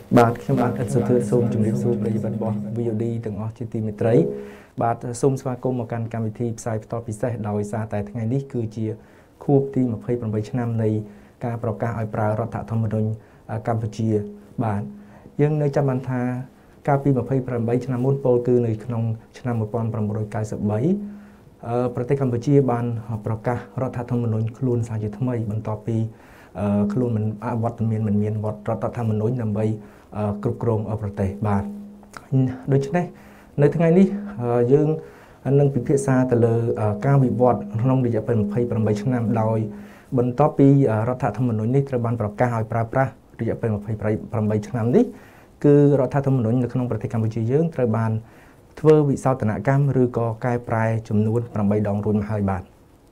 បាទខ្ញុំបាទឥតសុធឿនសូមជម្រាបសួរប្រិយមិត្តរបស់ VOD ទាំងអស់ជាទីមេត្រីបាទសូមស្វាគមន៍មកកាន់កម្មវិធីផ្សាយផ្ទាល់ពិសេសដោយសារតែថ្ងៃនេះគឺជាខួបទី28ឆ្នាំនៃការប្រកាសឲ្យប្រើរដ្ឋធម្មនុញ្ញកម្ពុជាបាទយើងនៅចាំបានថាកាលពី28ឆ្នាំមុនពលគឺនៅក្នុងឆ្នាំ1993ប្រទេសកម្ពុជាបានប្រកាសរដ្ឋធម្មនុញ្ញខ្លួនសាជាថ្មីបន្ទាប់ពីខ្លួនមិនអវត្តមានមិនមានរដ្ឋធម្មនុញ្ញដើម្បីគ្រប់គ្រងប្រទេសបាទដូច្នេះនៅថ្ងៃនេះយើងនឹងពិភាក្សាទៅលើការវិវត្តក្នុងរយៈពេល28ឆ្នាំដោយបន្ទាប់ពីរដ្ឋធម្មនុញ្ញនេះត្រូវបានប្រកាសឲ្យប្រើប្រាស់រយៈពេល28ឆ្នាំនេះគឺរដ្ឋធម្មនុញ្ញនៅក្នុងប្រទេសកម្ពុជាយើងត្រូវបានធ្វើវិសោធនកម្មឬក៏កែប្រែចំនួន8ដងរួចមកហើយបាទ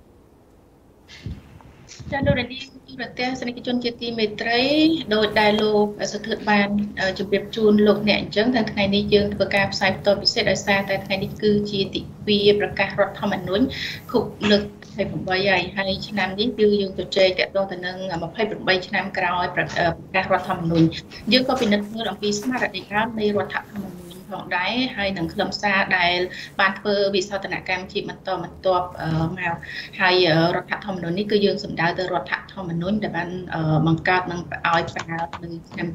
ចាលោកនាងប្រទេសសនិកជនជាទីមេត្រីដោយដែលលោកសុធឿនបានជម្រាបជូនលោកអ្នកអញ្ចឹងថាថ្ងៃនេះយើងធ្វើការផ្សាយបន្តពិសេសដោយសារតែថ្ងៃនេះគឺជាទិវាប្រកាសរដ្ឋធម្មនុញ្ញខួបលើក28ហើយឆ្នាំនេះគឺយើងជជែកតាក់ទងទៅនឹង28ឆ្នាំក្រោយប្រកាសរដ្ឋធម្មនុញ្ញយើងក៏ពិនិត្យមើលអំពីស្មារតីដើមនៃរដ្ឋធម្មនុញ្ញផងដែរហើយនឹងខ្លឹមសារដែលបានធ្វើវិសោធនកម្មជាបន្តបន្ទាប់មកហើយរដ្ឋធម្មនុញ្ញនេះគឺយើងសម្ដៅទៅរដ្ឋធម្មនុញ្ញដែលបានបង្កើតនឹងឲ្យប្រើនៅឆ្នាំ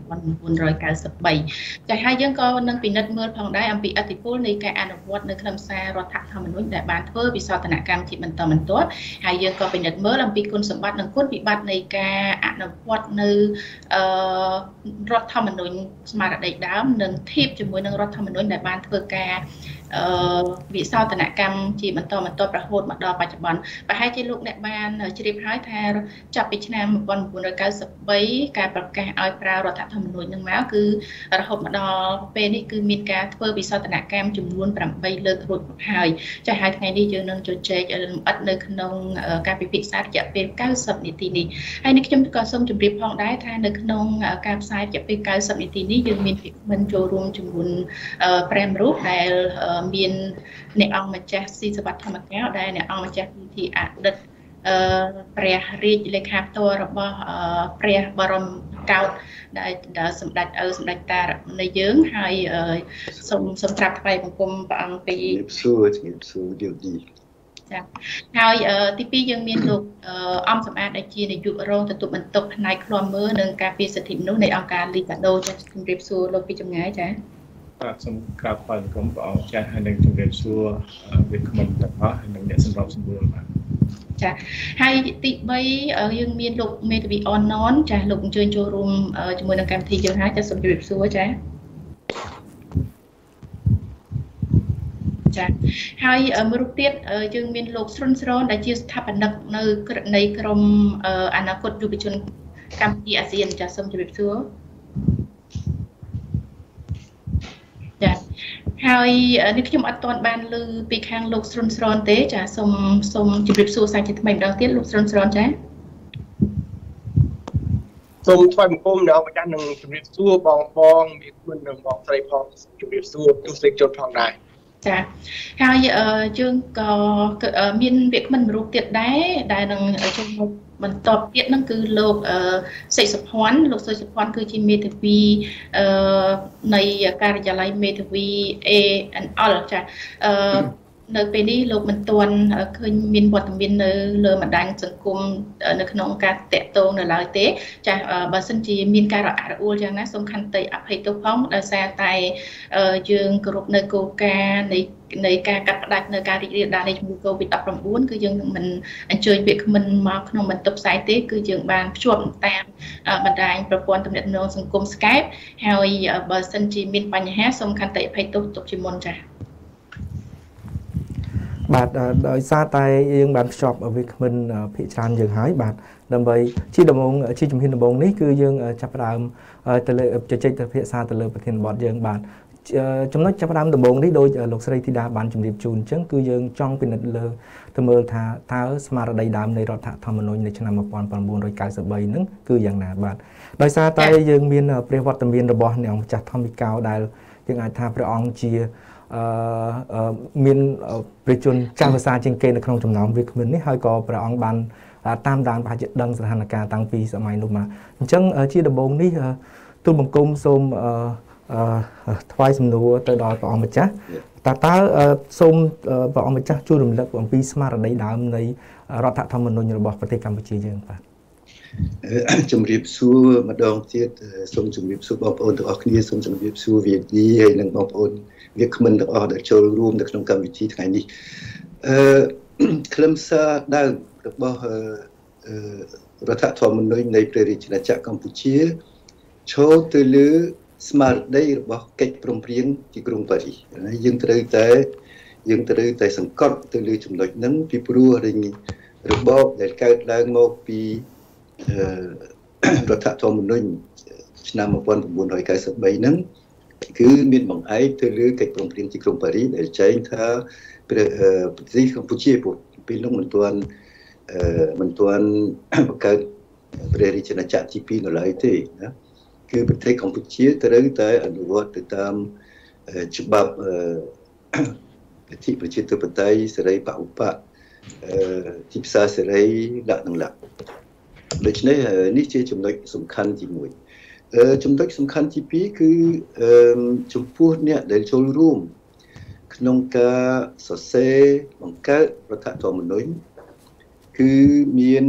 1993ចា៎ហើយយើងក៏នឹងពិនិត្យមើលផងដែរអំពីឥទ្ធិពលនៃការអនុវត្តនៅខ្លឹមសាររដ្ឋធម្មនុញ្ញដែលបានធ្វើវិសោធនកម្មជាបន្តបន្ទាប់ហើយយើងក៏ពិនិត្យមើលអំពីគុណសម្បត្តិនិងគុណវិបត្តិនៃការអនុវត្តនៅរដ្ឋធម្មនុញ្ញស្មារតីដើមនិងធៀបជាមួយនឹងរដ្ឋធម្មនុញ្ញដែលបានធ្វើការវិសោធនកម្មជាបន្តបន្ទាប់រហូតមកដល់បច្ចុប្បន្នប្រហែលជាលោកអ្នកបានជ្រាបហើយថាចាប់ពីឆ្នាំ1993ការប្រកាសឲ្យប្រើរដ្ឋធម្មនុញ្ញនឹងមកគឺរហូតមកដល់ពេលនេះគឺមានការធ្វើវិសោធនកម្មចំនួន8លើករួចមកហើយចា៎ហើយថ្ងៃនេះយើងនឹងជជែកលម្អិតនៅក្នុងការពិភាក្សារយៈពេល90នាទីនេះហើយនេះខ្ញុំក៏សូមជម្រាបផងដែរថានៅក្នុងការផ្សាយរយៈពេល90នាទីនេះយើងមានវិក្កាមិនចូលរួមចំនួន5រូបដែលមានអ្នកអង្គម្ចាស់ស៊ីសវត្ថធម្មកោដែលអ្នកអង្គម្ចាស់ជាអតីតព្រះរាជលេខាផ្ទាល់របស់ព្រះបរមកោដ្ឋដែលសម្ដេចឪសម្ដេចតានៃយើងហើយសូមត្រាប់ថ្វាយបង្គំព្រះអង្គពីសួរយល់ទីចា៎ហើយទី2យើងមានលោកអំសម្បត្តិដែលជានាយករងទទួលបន្ទុកផ្នែកឃ្លាំមើលនិងការពារសិទ្ធិមនុស្សនៃអង្គការលីកាដូចា៎ជម្រាបសួរលោកពីចម្ងាយចា៎បាទសូមក្រាបថ្វាយបង្គំព្រះអង្គចាស់ហើយនឹងជម្រាបសួរវាគ្មិនទាំងអស់ហើយនឹងអ្នកសម្របសម្រួលបាទចា៎ហើយទី3យើងមានលោកមេធាវីអនណនចា៎លោកអញ្ជើញចូលរួមជាមួយនឹងកម្មវិធីយើងហើយចា៎សូមជម្រាបសួរចា៎ចា៎ហើយមួយរូបទៀតយើងមានលោកស្រុនស្រនដែលជាស្ថាបនិកនៅនៃក្រុមអនាគតយុវជនកម្ពុជាអាស៊ានចា៎សូមជម្រាបសួរចា៎ហើយនេះខ្ញុំអត់ទាន់បានឮពីខាងលោកស្រុនស្រនទេចា៎សូមជម្រាបសួរសាជាថ្មីម្ដងទៀតលោកស្រុនស្រនចា៎សូមថ្វាយបង្គំដល់ម្ចាស់នឹងជម្រាបសួរបងមានគុណនឹងបងស្រីផងជម្រាបសួរទស្សនិកជនផងដែរចាហើយយើងក៏មានវាគ្មិនរូបទៀតដែរដែលនឹងចូលមកបន្តទៀតហ្នឹងគឺលោកសេចសុភ័ណ្ឌលោកសេចសុភ័ណ្ឌគឺជាមេធាវីនៃការិយាល័យមេធាវី ANL ចានៅពេលនេះលោកមិនទាន់ឃើញមានវត្តមាននៅលើបណ្ដាញសង្គមនៅក្នុងការតាក់ទងនៅឡើយទេចាបើសិនជាមានការរអាក់រអួលយ៉ាងណាសូមខន្តីអភ័យទោសផងដោយសារតែយើងគោរពនៅគោលការណ៍នៃការកាត់ផ្ដាច់នៅការរីករាលដាលនៃជំងឺ Covid-19 គឺយើងមិនអញ្ជើញវាគ្មិនមកក្នុងបន្ទប់ផ្សាយទេគឺយើងបានភ្ជាប់តាមបណ្ដាញប្រព័ន្ធទំនាក់ទំនងសង្គម Skype ហើយបើសិនជាមានបញ្ហាសូមខន្តីអភ័យទោសទុកជាមុនចាបាទដោយសារតែយើងបានភ្ជាប់វាគ្មិនភាគច្រើនយើងហើយបាទដើម្បីជាដំណងជាជំហានដំបូងនេះគឺយើងចាប់ផ្ដើមទៅលើជជែកទៅភាសាទៅលើប្រធានបទយើងបាទចំណុចចាប់ផ្ដើមដំបូងនេះដោយលោកស្រីធីតាបានជម្រាបជូនអញ្ចឹងគឺយើងចង់ពិនិត្យលើទៅមើលថាតើស្មារតីដើមនៃរដ្ឋធម្មនុញ្ញនៅឆ្នាំ1993ហ្នឹងគឺយ៉ាងណាបាទដោយសារតែយើងមានព្រះវត្តមានរបស់អ្នកម្ចាស់ធម្មិកោដែលយើងអាចថាព្រះអង្គជាមានព្រះជន្មចាស់ភាសាជាងគេនៅក្នុងចំណោមវាគ្មិននេះហើយក៏ព្រះអង្គបានតាមដានប្រហែលជាដឹងស្ថានភាពតាំងពីសម័យនោះមកអញ្ចឹងជាដំបូងនេះទូលបង្គំសូមថ្វាយសំណួរទៅដល់ព្រះអង្គម្ចាស់តើសូមព្រះអង្គម្ចាស់ជួយរំលឹកអំពីស្មារតីដើមនៃរដ្ឋធម្មនុញ្ញរបស់ប្រទេសកម្ពុជាយើងបាទជំរាបសួរម្ដងទៀតសូមជំរាបសួរបងប្អូនទាំងអស់គ្នាសូមជំរាបសួរវាទីហើយនិងបងប្អូនវាគ្មិនទាំងអស់ដែលចូលរួមនៅក្នុងកម្មវិធីថ្ងៃនេះខ្លឹមសារដើមរបស់រដ្ឋធម្មនុញ្ញនៃព្រះរាជាណាចក្រកម្ពុជាឈរទៅលើស្មារតីរបស់កិច្ចព្រមព្រៀងទីក្រុងប៉ារីសយើងត្រូវតែសង្កត់ទៅលើចំណុចហ្នឹងពីព្រោះរបបដែលកើតឡើងមកពីរដ្ឋធម្មនុញ្ញឆ្នាំ1993ហ្នឹងគឺមានបង្អែកទៅលើកិច្ចព្រមព្រៀងទីក្រុងប៉ារីសដែលចែងថាប្រទេសកម្ពុជាពេលនោះមិនទាន់បង្កើតព្រះរាជាណាចក្រទី2នៅឡើយទេណាគឺប្រទេសកម្ពុជាត្រូវតែអនុវត្តទៅតាមច្បាប់លទ្ធិប្រជាធិបតេយ្យសេរីបហ៊ុបកទីផ្សារសេរីលក្ខណៈដូច្នេះនេះជាចំណុចសំខាន់ទី1ចំណុចសំខាន់ទី2គឺចំពោះអ្នកដែលចូលរួមក្នុងការសរសេរបង្កើតរដ្ឋធម្មនុញ្ញគឺមាន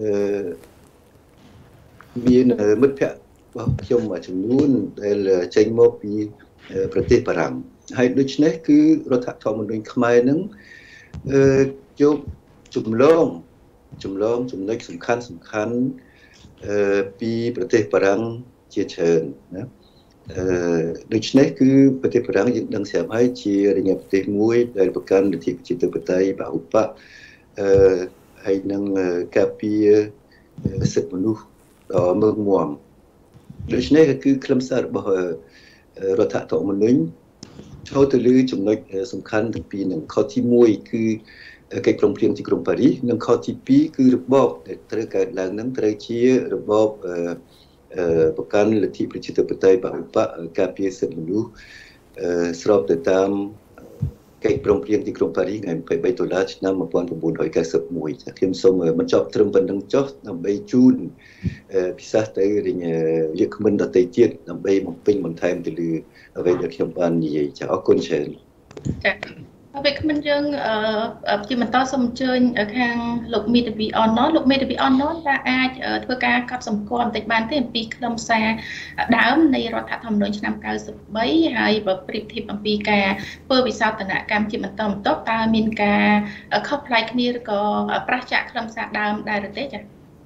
មិត្តភ័ក្តិរបស់ខ្ញុំមួយចំនួនដែលចេញមកពីប្រទេសបារាំងហើយដូច្នេះគឺរដ្ឋធម្មនុញ្ញខ្មែរនឹងយកចំណងចំណុចសំខាន់ពីប្រទេសបារាំងជាច្រើនណាដូច្នេះគឺប្រទេសបារាំងយើងដឹងស្រាប់ហើយជាប្រទេសមួយដែលប្រកាន់លទ្ធិប្រជាធិបតេយ្យបហ៊ុបកហើយនឹងការពារសិទ្ធិមនុស្សដ៏ម៉ឺងមាំដូច្នេះគឺខ្លឹមសាររបស់រដ្ឋធម្មនុញ្ញចូលទៅលើចំណុចសំខាន់ទាំងពីរនឹងខទី1គឺកិច្ចព្រមព្រៀងទីក្រុងប៉ារីសនិងខទី2គឺរបបដែលត្រូវកើតឡើងនឹងត្រូវជារបបប្រកាន់លទ្ធិប្រជាធិបតេយ្យបហ៊ុបកការពារសិទ្ធិមនុស្សស្របទៅតាមកិច្ចព្រមព្រៀងទីក្រុងប៉ារីសថ្ងៃ23ដុល្លារឆ្នាំ1991ខ្ញុំសូមបញ្ចប់ត្រឹមប៉ុណ្្នឹងចុះដើម្បីជូនពិសេសទៅវាគ្មិនដទៃទៀតដើម្បីបំពេញបន្ថែមទៅលើអ្វីដែលខ្ញុំបាននិយាយចាអរគុណច្រើនចាវាគ្មិនយើងជាបន្តសូមអញ្ជើញខាងលោកមេធាវីអនណលោកមេធាវីអនណថាអាចធ្វើការកត់សម្គាល់បន្តិចបានទេអំពីខ្លឹមសារដើមនៃរដ្ឋធម្មនុញ្ញឆ្នាំ93ហើយបើប្រៀបធៀបអំពីការធ្វើវិសោធនកម្មជាបន្តបន្ទាប់តើមានការខុសប្លែកគ្នាឬក៏ប្រឆាំងខ្លឹមសារដើមដែរឬទេចា៎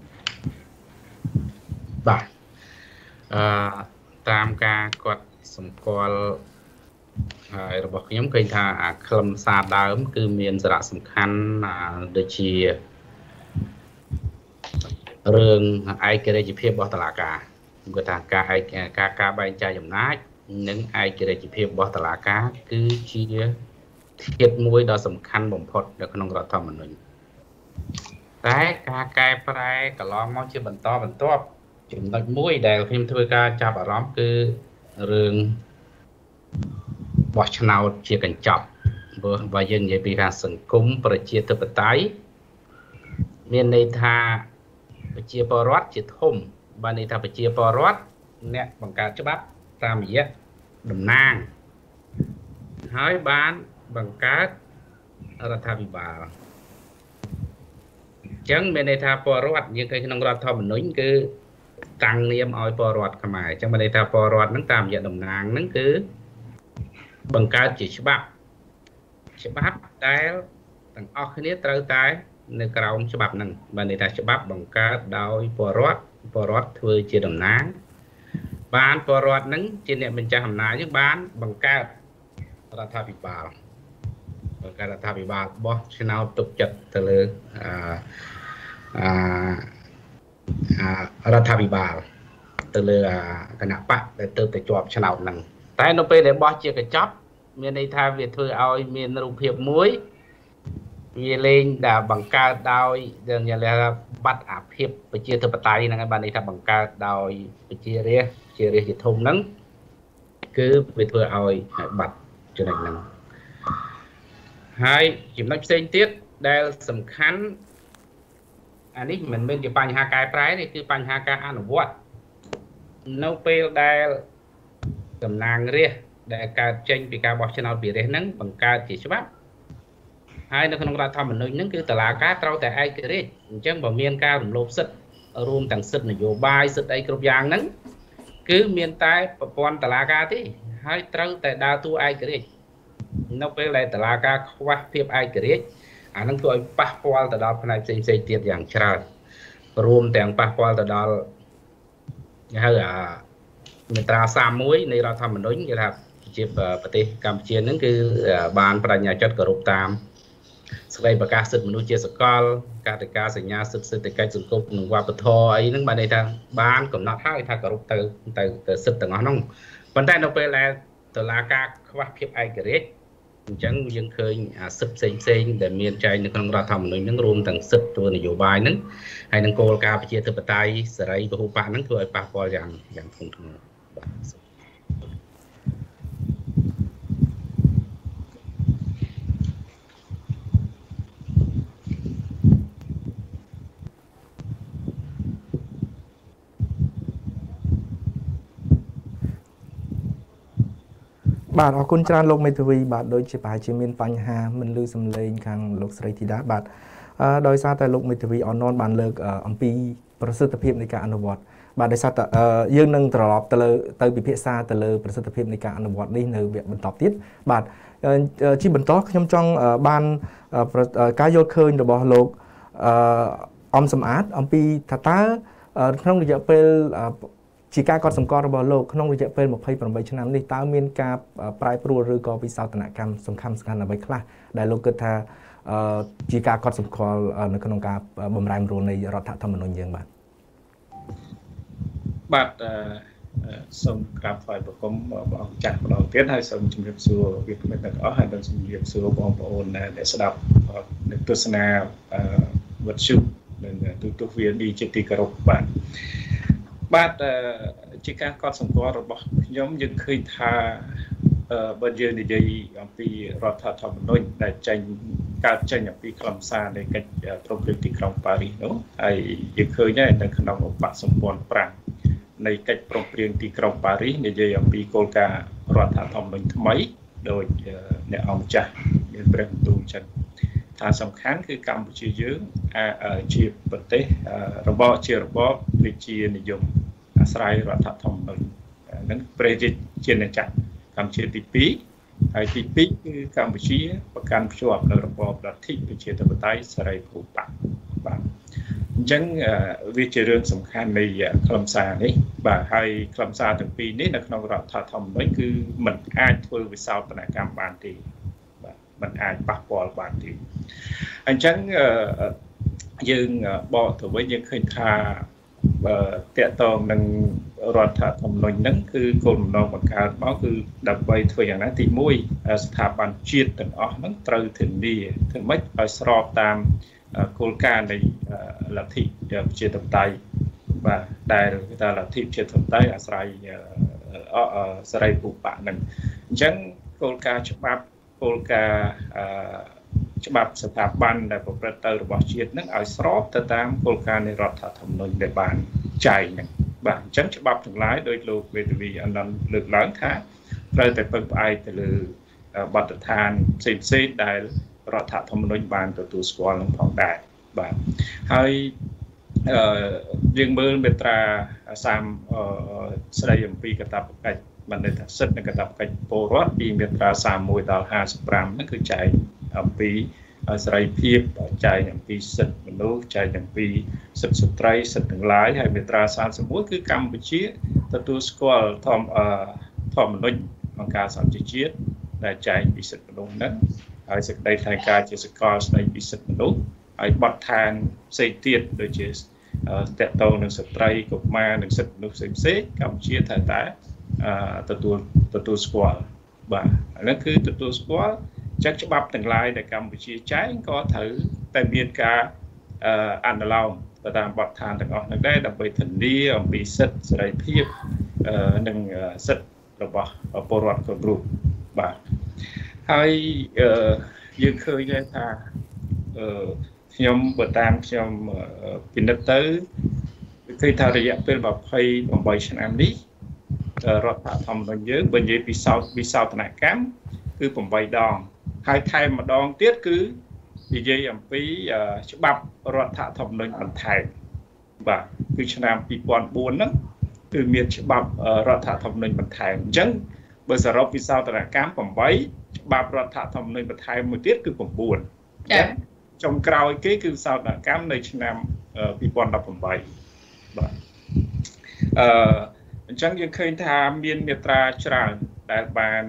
បាទតាមការកត់សម្គាល់ហើយរបស់ខ្ញុំឃើញថាខ្លឹមសារដើមគឺមានសារៈសំខាន់ដូចជារឿងឯករាជ្យភាពរបស់តុលាការគឺថាការបែងចែកអំណាចនិងឯករាជ្យភាពរបស់តុលាការគឺជាធាតុមួយដ៏សំខាន់បំផុតនៅក្នុងរដ្ឋធម្មនុញ្ញតែការកែប្រែកន្លងមកជាបន្តបន្ទាប់ចំណុចមួយដែលខ្ញុំធ្វើការចាប់អារម្មណ៍គឺរឿងបោះឆ្នោតជាកញ្ចប់បើយើងនិយាយពីការសង្គមប្រជាធិបតេយ្យមានន័យថាប្រជាពលរដ្ឋជាធំបានន័យថាប្រជាពលរដ្ឋអ្នកបង្កើតច្បាប់តាមរយៈតំណាងហើយបានបង្កើតរដ្ឋាភិបាលអញ្ចឹងមានន័យថាពលរដ្ឋយើងឃើញក្នុងរដ្ឋធម្មនុញ្ញគឺតាំងនាមឲ្យពលរដ្ឋខ្មែរអញ្ចឹងមានន័យថាពលរដ្ឋហ្នឹងតាមរយៈតំណាងហ្នឹងគឺបង្កើតជាច្បាប់ដែលទាំងអស់គ្នាត្រូវតែនៅក្រោមច្បាប់ហ្នឹងបានន័យថាច្បាប់បង្កើតដោយពលរដ្ឋធ្វើជាតំណាងបានពលរដ្ឋហ្នឹងជាអ្នកបញ្ចេញអំណាចហ្នឹងបានបង្កើតរដ្ឋាភិបាលបោះឆ្នោតទុកចិត្តទៅលើរដ្ឋាភិបាលទៅលើគណៈបកដែលទៅជាប់ឆ្នោតហ្នឹងតែនៅពេលដែលបោះជាកញ្ចប់មានន័យថាវាធ្វើឲ្យមានរូបភាពមួយវាលេងដែលបង្កើតដោយយើងនិយាយថាបាត់អាភិបប្រជាធិបតេយ្យហ្នឹងហើយបានន័យថាបង្កើតដោយប្រជារាស្ត្រជាធំហ្នឹងគឺវាធ្វើឲ្យបាត់ចំណុចហ្នឹងហើយចំណុចផ្សេងទៀតដែលសំខាន់អានេះមិនមែនជាបញ្ហាកែប្រែទេគឺបញ្ហាការអនុវត្តនៅពេលដែលតំណាងរាស្ត្រដែលកើតចេញពីការបោះឆ្នោតពីរាស្ត្រហ្នឹងបង្កើតជាច្បាប់ហើយនៅក្នុងរដ្ឋធម្មនុញ្ញហ្នឹងគឺតុលាការត្រូវតែឯករាជ្យអញ្ចឹងបើមានការរំលោភសិទ្ធិរួមទាំងសិទ្ធិនយោបាយសិទ្ធិអីគ្រប់យ៉ាងហ្នឹងគឺមានតែប្រព័ន្ធតុលាការទេហើយត្រូវតែដើរតួឯករាជ្យនៅពេលដែលតុលាការខ្វះភាពឯករាជ្យអានឹងធ្វើឲ្យប៉ះពាល់ទៅដល់ផ្នែកផ្សេងៗទៀតយ៉ាងច្រើនរួមទាំងប៉ះពាល់ទៅដល់គេហៅមាត្រា31នៃរដ្ឋធម្មនុញ្ញគេថាជាប្រទេសកម្ពុជាហ្នឹងគឺបានបញ្ញាចិត្តគោរពតាមសេចក្តីប្រកាសសិទ្ធិមនុស្សជាសកលកតិកាសញ្ញាសិទ្ធិសេដ្ឋកិច្ចសង្គមនិងវប្បធម៌អីហ្នឹងបានន័យថាបានកំណត់ហើយថាគោរពទៅសិទ្ធិទាំងអស់ហ្នឹងប៉ុន្តែនៅពេលដែលតុលាការខ្វះភាពឯករាជ្យអញ្ចឹងយើងឃើញសិទ្ធិផ្សេងដែលមានចែងនៅក្នុងរដ្ឋធម្មនុញ្ញហ្នឹងរួមទាំងសិទ្ធិធ្វើនយោបាយហ្នឹងហើយនឹងគោលការណ៍ប្រជាធិបតេយ្យសេរីពហុបកហ្នឹងធ្វើឲ្យប៉ះពាល់យ៉ាងធ្ងន់ធ្ងរបាទបាទអរគុណច្រើនលោកមេធាវីបាទដូចជាប្រហែលជាមានបញ្ហាមិនឮសំឡេងខាងលោកស្រីធីតាបាទដោយសារតែលោកមេធាវីអននបានលើកអំពីប្រសិទ្ធភាពនៃការអនុវត្តបាទដោយសារតែយើងនឹងត្រឡប់ទៅពិភាក្សាទៅលើប្រសិទ្ធភាពនៃការអនុវត្តនេះនៅវគ្គបន្តទៀតបាទជាបន្តខ្ញុំចង់បានការយល់ឃើញរបស់លោកអំសំអាតអំពីថាតើក្នុងរយៈពេលជាការកត់សម្គាល់របស់លោកក្នុងរយៈពេល28ឆ្នាំនេះតើមានការប្រែប្រួលឬក៏វិសោធនកម្មសំខាន់អ្វីខ្លះដែលលោកគិតថាជាការកត់សម្គាល់នៅក្នុងការបម្រែបម្រួលនៃរដ្ឋធម្មនុញ្ញយើងបាទសូមក្រាបថ្វាយបង្គំបងចាស់ម្ដងទៀតហើយសូមជម្រាបសួរវិក្កាមទាំងអស់ហើយនឹងជម្រាបសួរបងប្អូនដែលស្ដាប់នៅទស្សនាវិទ្យុនិងទូទស្សន៍ VND ជាទីគោរពបាទជាការកត់សម្គាល់របស់ខ្ញុំយើងឃើញថាបើយើងនិយាយអំពីរដ្ឋធម្មនុញ្ញដែលកើតចេញអំពីខ្លឹមសារនៃកិច្ចព្រមព្រៀងទីក្រុងប៉ារីសនោះហើយយើងឃើញដែរនៅក្នុងឧបសម្ព័ន្ធ5នៃកិច្ចព្រមព្រៀងទីក្រុងប៉ារីសនិយាយអំពីគោលការណ៍រដ្ឋធម្មនុញ្ញថ្មីដោយអ្នកអង្គចាស់មានព្រះបន្ទូលចឹងថាសំខាន់គឺកម្ពុជាយើងជាប្រទេសរបបរាជានិយមអាស្រ័យរដ្ឋធម្មនុញ្ញនឹងព្រះរាជាណាចក្រកម្ពុជាទី2ហើយទី2គឺកម្ពុជាប្រកាន់ភ្ជាប់នៅរបបលទ្ធិប្រជាធិបតេយ្យសេរីពហុបកបាទអញ្ចឹងវាជារឿងសំខាន់នៃខ្លឹមសារនេះបាទហើយខ្លឹមសារទាំងពីរនេះនៅក្នុងរដ្ឋធម្មនុញ្ញគឺมันអាចធ្វើវិសោធនកម្មបានទេបាទมันអាចប៉ះពាល់បានទេអញ្ចឹងយើងបកទៅវិញយើងឃើញថាតកតងនឹងរដ្ឋធម្មនុញ្ញហ្នឹងគឺគោលបំណងបង្កើតមកគឺដើម្បីធ្វើយ៉ាងណាទី1ស្ថាប័នជាតិទាំងអស់ហ្នឹងត្រូវធានាធ្វើម៉េចឲ្យស្របតាមគោលការណ៍នៃលទ្ធិប្រជាធិបតេយ្យបាទដែលគេថាលទ្ធិប្រជាធិបតេយ្យអាស្រ័យសេរីពហុបកហ្នឹងអញ្ចឹងគោលការណ៍ច្បាប់គោលការណ៍ច្បាប់ស្ថាប័នដែលប្រព្រឹត្តទៅរបស់ជាតិនឹងឲ្យស្របទៅតាមគោលការណ៍នៃរដ្ឋធម្មនុញ្ញដែលបានចែងហ្នឹងបាទអញ្ចឹងច្បាប់ទាំងឡាយដោយលោកវេទវីអនន្តលើកឡើងថាត្រូវតែពឹងផ្អែកទៅលើបទដ្ឋានផ្សេងៗដែលរដ្ឋធម្មនុញ្ញបានទទួលស្គាល់នឹងផងដែរបាទហើយយើងមើលមាត្រា30ស្ដីអំពីកាតព្វកិច្ចបានន័យថាសិទ្ធិនិងកាតព្វកិច្ចពលរដ្ឋពីមាត្រា31ដល់55ហ្នឹងគឺចែងអំពីសេរីភាពចែងអំពីសិទ្ធិមនុស្សចែងអំពីសិទ្ធិស្ត្រីសិទ្ធិទាំងឡាយហើយមាត្រា31គឺកម្ពុជាទទួលស្គាល់ធម្មនុញ្ញអង្គការសហប្រជាជាតិដែលចែងពីសិទ្ធិមនុស្សហ្នឹងហើយសេចក្តីថ្លែងការណ៍ជាសកលស្តីពីសិទ្ធិមនុស្សហើយបទដ្ឋានផ្សេងទៀតដូចជាតកតងនឹងស្ត្រីកុមារនិងសិទ្ធិមនុស្សផ្សេងៗកម្ពុជាត្រូវតែទទួលស្គាល់បាទអានេះគឺទទួលស្គាល់ចាត់ច្បាប់ទាំងឡាយដែលកម្ពុជាចែងក៏ត្រូវតែមានការអនុលោមទៅតាមបទដ្ឋានទាំងអស់នោះដែរដើម្បីធានាអំពីសិទ្ធិសេរីភាពនិងសិទ្ធិរបស់ពលរដ្ឋគ្រប់រូបបាទហើយយើងឃើញដែរថាខ្ញុំបើតាមខ្ញុំពិនិត្យទៅឃើញថារយៈពេល28ឆ្នាំនេះរដ្ឋធម្មនុញ្ញយើងបើនិយាយពីវិសោធនកម្មគឺ8ដងហើយថែមម្ដងទៀតគឺនិយាយអំពីច្បាប់រដ្ឋធម្មនុញ្ញបន្ថែមបាទគឺឆ្នាំ2004ហ្នឹងគឺមានច្បាប់រដ្ឋធម្មនុញ្ញបន្ថែមអញ្ចឹងបើសរុបវិសោធនកម្ម8ច្បាប់រដ្ឋធម្មនុញ្ញបន្ថែមមួយទៀតគឺ9ចា៎ចុងក្រោយគេគឺវិសោធនកម្មនៅឆ្នាំ2018បាទអញ្ចឹងយើងឃើញថាមានមាត្រាច្រើនដែលបាន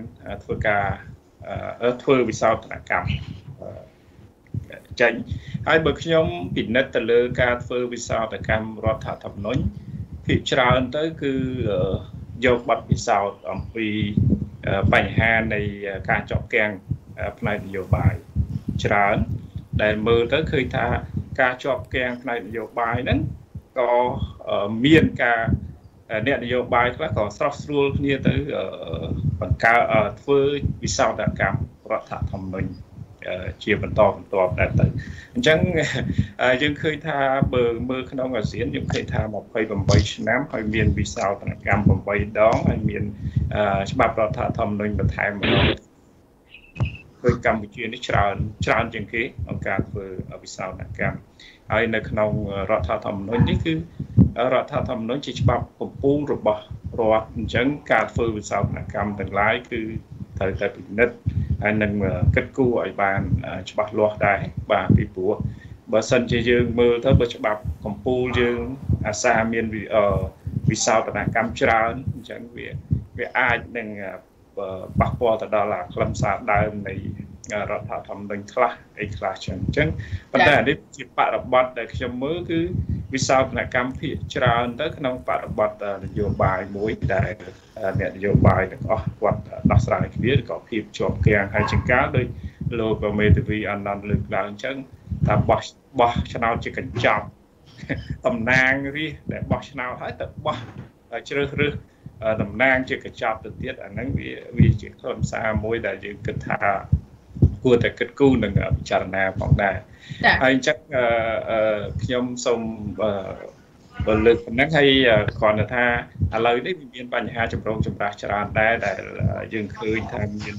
ធ្វើវិសោធនកម្មចេញហើយបើខ្ញុំពិនិត្យទៅលើការធ្វើវិសោធនកម្មរដ្ឋធម្មនុញ្ញភាគច្រើនទៅគឺយកបទពិសោធន៍អំពីបញ្ហានៃការជាប់គាំងផ្នែកនយោបាយច្រើនដែលមើលទៅឃើញថាការជាប់គាំងផ្នែកនយោបាយហ្នឹងក៏មានការអ្នកនយោបាយខ្លះក៏ស្រោះស្រួលគ្នាទៅបង្កើតធ្វើវិសោធនកម្មរដ្ឋធម្មនុញ្ញជាបន្តបន្ទាប់ដែរទៅអញ្ចឹងយើងឃើញថាបើមើលក្នុងអាស៊ានយើងឃើញថា28ឆ្នាំហើយមានវិសោធនកម្ម8ដងហើយមានច្បាប់រដ្ឋធម្មនុញ្ញបន្ថែមម្ដងឃើញកម្ពុជានេះច្រើនជាងគេក្នុងការធ្វើវិសោធនកម្មហើយនៅក្នុងរដ្ឋធម្មនុញ្ញនេះគឺរដ្ឋធម្មនុញ្ញជាច្បាប់កំពូលរបស់រដ្ឋអញ្ចឹងការធ្វើវិសោធនកម្មទាំងឡាយគឺត្រូវតែពិនិត្យហើយនឹងគិតគូរឲ្យបានច្បាស់លាស់ដែរបាទពីព្រោះបើសិនជាយើងមើលទៅបើច្បាប់កំពូលយើងអាសាមានវិសោធនកម្មច្រើនអញ្ចឹងវាអាចនឹងប៉ះពាល់ទៅដល់ខ្លឹមសារដើមនៃរដ្ឋធម្មនុញ្ញខ្លះអីខ្លះចឹងអញ្ចឹងប៉ុន្តែនេះជាបរិបទដែលខ្ញុំមើលគឺវិសោធនកម្មភាគច្រើនទៅក្នុងបរិបទនយោបាយមួយដែលអ្នកនយោបាយទាំងអស់គាត់ដោះស្រាយគ្នាឬក៏ភាពជាប់គាំងហើយចង្ការដោយលោកមេធាវីអានន្តលើកឡើងអញ្ចឹងថាបោះឆ្នោតជាកញ្ចប់តំណាងរាស្ត្រដែលបោះឆ្នោតហើយទៅបោះជ្រើសរើសតំណាងជាកញ្ចប់ទៅទៀតអាហ្នឹងវាជាខ្លឹមសារមួយដែលយើងគិតថាគួរតែគិតគូរនិងពិចារណាផងដែរហើយអញ្ចឹងខ្ញុំសូមលើកប៉ុណ្ណឹងហើយគ្រាន់តែថាឥឡូវនេះវាមានបញ្ហាចម្រូងចម្រាសច្រើនដែរដែលយើងឃើញថាមាន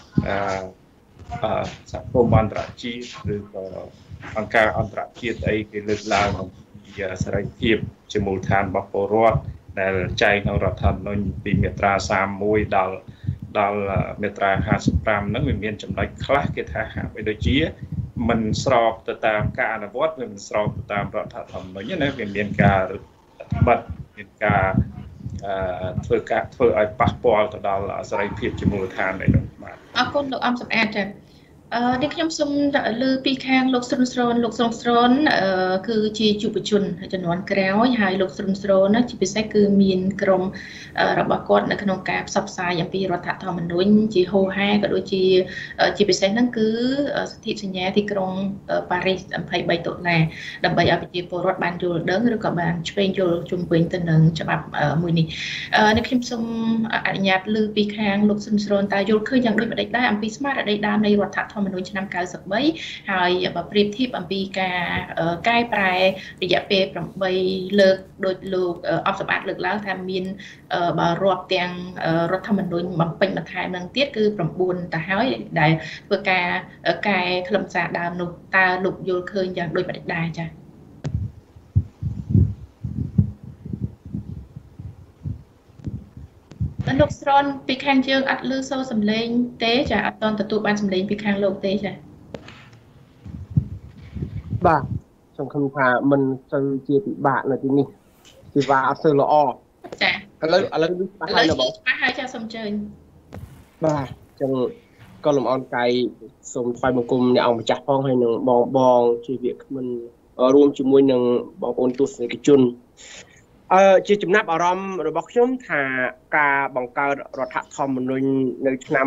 សហគមន៍អន្តរជាតិឬក៏អង្គការអន្តរជាតិអីគេលើកឡើងអំពីសេរីភាពជាមូលដ្ឋានរបស់ពលរដ្ឋដែលចែងក្នុងរដ្ឋធម្មនុញ្ញពីមាត្រា31ដល់មាត្រា55ហ្នឹងវាមានចំណុចខ្លះគេថាហាក់បីដូចជាមិនស្របទៅតាមការអនុវត្តវាមិនស្របទៅតាមរដ្ឋធម្មនុញ្ញណាវាមានការរឹតបន្តឹងមានការធ្វើឲ្យប៉ះពាល់ទៅដល់សេរីភាពជាមូលដ្ឋាននៃនោះបាទអរគុណលោកអំសំអាតចា៎នេះខ្ញុំសូមលើពីខាងលោកស្រុនស្រនគឺជាយុវជនជំនាន់ក្រោយហើយលោកស្រុនស្រនជាពិសេសគឺមានក្រុមរបស់គាត់នៅក្នុងការផ្សព្វផ្សាយអំពីរដ្ឋធម្មនុញ្ញជាហូហែក៏ដូចជាពិសេសហ្នឹងគឺសន្ធិសញ្ញាទីក្រុងប៉ារីស23ដុល្លារដើម្បីឲ្យប្រជាពលរដ្ឋបានយល់ដឹងឬក៏បានឆ្វេងយល់ជុំវិញទៅនឹងច្បាប់មួយនេះនេះខ្ញុំសូមអនុញ្ញាតលើពីខាងលោកស្រុនស្រនតើយល់ឃើញយ៉ាងដូចម្តេចដែរអំពីស្មារតីដើមនៃរដ្ឋធម្មនុញ្ញឆ្នាំ93ហើយបើប្រៀបធៀបអំពីការកែប្រែរយៈពេល8លើកដោយលោកអបសម្បត្តិលើកឡើងថាមានបើរាប់ទាំងរដ្ឋធម្មនុញ្ញបំពេញបន្ថែមនឹងទៀតគឺ9ទៅហើយដែលធ្វើការកែខ្លឹមសារដើមនោះតើលោកយល់ឃើញយ៉ាងដូចម្តេចដែរចា៎លោកស្រនពីខាងយើងអត់ឮសូរសំឡេងទេចាអត់តន់ទទួលបានសំឡេងពីខាងលោកទេចាបាទខ្ញុំឃើញថាមិនសូវជាពិបាកនៅទីនេះសេវាអត់សូវល្អចាឥឡូវនេះច្បាស់ហើយច្បាស់ហើយចាសូមអញ្ជើញបាទអញ្ចឹងក៏លំអរកាយសូមថ្វាយបង្គំអ្នកអង្គម្ចាស់ផងហើយនឹងបងជាវាគ្មិនរួមជាមួយនឹងបងប្អូនទស្សនិកជនជាចំណាប់អារម្មណ៍របស់ខ្ញុំថាការបង្កើតរដ្ឋធម្មនុញ្ញនៅឆ្នាំ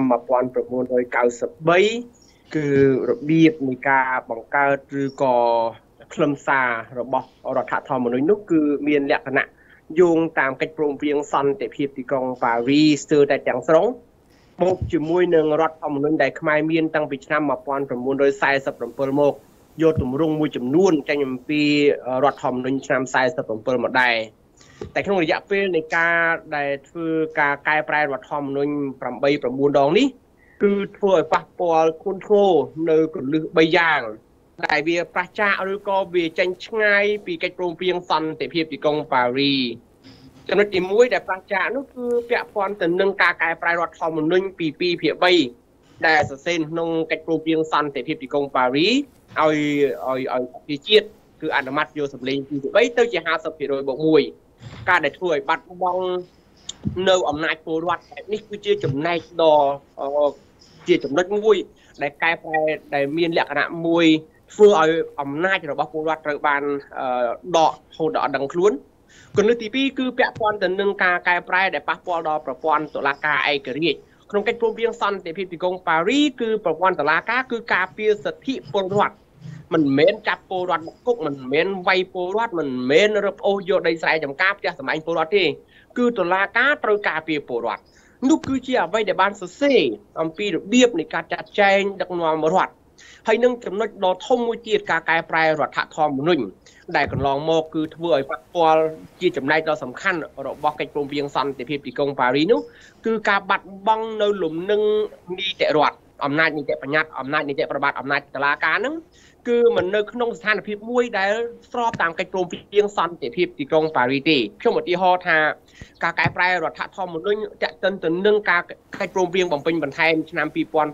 1993គឺរបៀបនៃការបង្កើតឬក៏ខ្លឹមសាររបស់រដ្ឋធម្មនុញ្ញនោះគឺមានលក្ខណៈយោងតាមកិច្ចព្រមព្រៀងសន្តិភាពទីក្រុងប៉ារីសស្ទើរតែទាំងស្រុងបូកជាមួយនឹងរដ្ឋធម្មនុញ្ញដែលខ្មែរមានតាំងពីឆ្នាំ1947មកយកទម្រង់មួយចំនួនចេញអំពីរដ្ឋធម្មនុញ្ញឆ្នាំ47មកដែរតែក្នុងរយៈពេលនៃការដែលធ្វើការកែប្រែរដ្ឋធម្មនុញ្ញ8 9 ដងនេះគឺធ្វើឲ្យប៉ះពាល់ធ្ងន់ធ្ងរនៅគន្លឹះ3យ៉ាងដែលវាប្រឆាចឬក៏វាចេញឆ្ងាយពីកិច្ចព្រមព្រៀងសន្តិភាពទីក្រុងប៉ារីចំណុចទី1ដែលប្រឆាចនោះគឺពាក់ព័ន្ធទៅនឹងការកែប្រែរដ្ឋធម្មនុញ្ញពី2/3ដែលសរសេរក្នុងកិច្ចព្រមព្រៀងសន្តិភាពទីក្រុងប៉ារីឲ្យប្រជាជាតិគឺអនុម័តយកសម្លេង2/3ទៅជា 50% បូក 1ការដែលធ្វើឲ្យបាត់បង់នៅអំណាចពលរដ្ឋនេះគឺជាចំណែកដ៏ជាចំណុចមួយដែលកែប្រែដែលមានលក្ខណៈមួយធ្វើឲ្យអំណាចរបស់ពលរដ្ឋត្រូវបានដកហូតដល់អត់ដឹងខ្លួនគន្លឹះទី2គឺពាក់ព័ន្ធទៅនឹងការកែប្រែដែលប៉ះពាល់ដល់ប្រព័ន្ធតុលាការឯករាជ្យក្នុងកិច្ចព្រមព្រៀងសន្តិភាពទីក្រុងប៉ារីគឺប្រព័ន្ធតុលាការគឺការពារសិទ្ធិពលរដ្ឋមិនមែនចាប់ពលរដ្ឋមកគុកមិនមែនវាយពលរដ្ឋមិនមែនរឹបអូសយកដីស្រែចម្ការផ្ទះសម្បែងពលរដ្ឋទេគឺតុលាការត្រូវការពារពលរដ្ឋនោះគឺជាអ្វីដែលបានសរសេរអំពីរបៀបនៃការចាត់ចែងដឹកនាំរដ្ឋហើយនឹងចំណុចដ៏ធំមួយទៀតការកែប្រែរដ្ឋធម្មនុញ្ញដែលកន្លងមកគឺធ្វើឲ្យប៉ះពាល់ជាចំណែកដ៏សំខាន់របស់កិច្ចព្រមព្រៀងសន្តិភាពទីក្រុងប៉ារីនោះគឺការបាត់បង់នៅលំនឹងនីតិរដ្ឋអំណាចនីតិបញ្ញត្តិអំណាចនីតិប្រតិបត្តិអំណាចតុលាការហ្នឹងគឺមិននៅក្នុងស្ថានភាពមួយដែលស្របតាមកិច្ចព្រមព្រៀងសន្តិភាពទីក្រុងប៉ារីទេខ្ញុំឧទាហរណ៍ថាការកែប្រែរដ្ឋធម្មនុញ្ញចាក់ទិនទៅនឹងការកិច្ចព្រមព្រៀងបំពេញបន្ថែមឆ្នាំ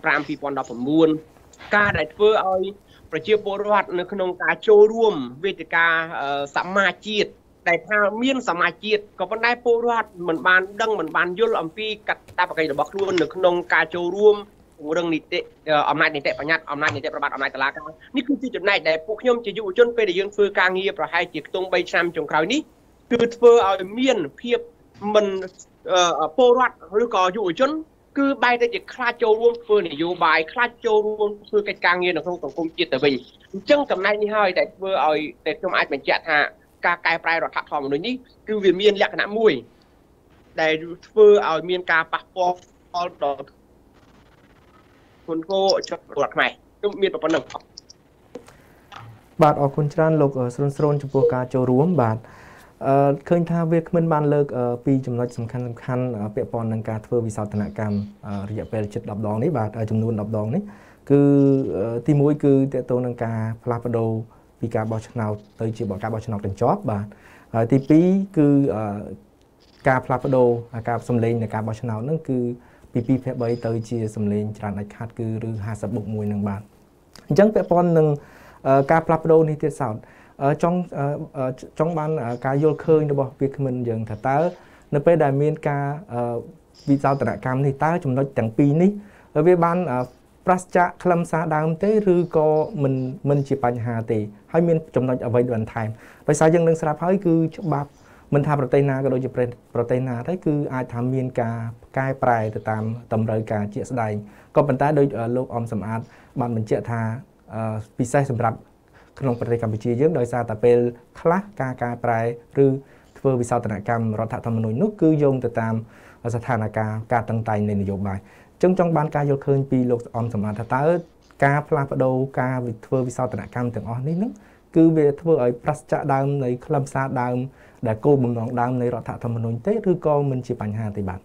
2005-2019 ការដែលធ្វើឲ្យប្រជាពលរដ្ឋនៅក្នុងការចូលរួមវេទិកាសមាជជាតិតែថាមានសមាជជាតិក៏ប៉ុន្តែពលរដ្ឋមិនបានដឹងមិនបានយល់អំពីកាតព្វកិច្ចរបស់ខ្លួននៅក្នុងការចូលរួមពង្រឹងនីតិអំណាចនីតិបញ្ញត្តិអំណាចនីតិប្រតិបត្តិអំណាចតុលាការនេះគឺជាចំណែកដែលពួកខ្ញុំជាយុវជនពេលដែលយើងធ្វើការងារប្រហែលជាខ្ទង់3ឆ្នាំចុងក្រោយនេះគឺធ្វើឲ្យមានភាពមិនពលរដ្ឋឬក៏យុវជនគឺបែរទៅជាខ្លាចចូលរួមធ្វើនយោបាយខ្លាចចូលរួមធ្វើកិច្ចការងារនៅក្នុងសង្គមជាតិទៅវិញអញ្ចឹងចំណែកនេះហើយដែលធ្វើឲ្យតែខ្ញុំអាចបញ្ជាក់ថាការកែប្រែរដ្ឋធម្មនុញ្ញនេះគឺវាមានលក្ខណៈមួយដែលធ្វើឲ្យមានការប៉ះពាល់ដល់គុណគោចិត្តរដ្ឋខ្មែរខ្ញុំមានប៉ុណ្ណឹងបាទអរគុណច្រើនលោកស្រូនចំពោះការចូលរួមបាទឃើញថាវាគ្មិនបានលើកពីចំណុចសំខាន់ពាក់ព័ន្ធនឹងការធ្វើវិសោធនកម្មរយៈពេលជិត10ដងនេះបាទចំនួន10ដងនេះគឺទី1គឺតកតងនឹងការផ្លាស់ប្ដូរពីការបោះឆ្នោតទៅជាការបោះឆ្នោតកញ្ចប់បាទហើយទី2គឺការផ្លាស់ប្ដូរការសម្លេងនៃការបោះឆ្នោតហ្នឹងគឺពី2/3ទៅជាសម្លេងច្រើនដាច់ខាតគឺឬ50/1នឹងបាទអញ្ចឹងពាក់ព័ន្ធនឹងការផ្លាស់ប្ដូរនេះទៀតសោតចង់បានការយល់ឃើញរបស់វាគ្មិនយើងថាតើនៅពេលដែលមានការវិសោធនកម្មនេះតើចំណុចទាំងពីរនេះវាបានប្រសិទ្ធៈខ្លឹមសារដើមទេឬក៏មិនជាបញ្ហាទេហើយមានចំណុចអ្វីបន្ថែមដោយសារយើងនឹងស្រាប់ហើយគឺច្បាប់មិនថាប្រទេសណាក៏ដូចជាប្រទេសណាទេគឺអាចថាមានការកែប្រែទៅតាមតម្រូវការជាក់ស្ដែងក៏ប៉ុន្តែដោយលោកអមសំអាតបានបញ្ជាក់ថាពិសេសសម្រាប់ក្នុងប្រទេសកម្ពុជាយើងដោយសារតែពេលខ្លះការកែប្រែឬធ្វើវិសោធនកម្មរដ្ឋធម្មនុញ្ញនោះគឺយោងទៅតាមស្ថានភាពការតឹងតែងនៃនយោបាយចឹងចង់បានការយល់ឃើញពីលោកអមសម្រាប់ថាតើការផ្លាស់ប្ដូរការធ្វើវិសោធនកម្មទាំងអស់នេះនឹងគឺវាធ្វើឲ្យប្រសិទ្ធៈដើមនៃខ្លឹមសារដើមដែលគោលបំណងដើមនៃរដ្ឋធម្មនុញ្ញទេឬក៏មិនជាបញ្ហាទេបាទ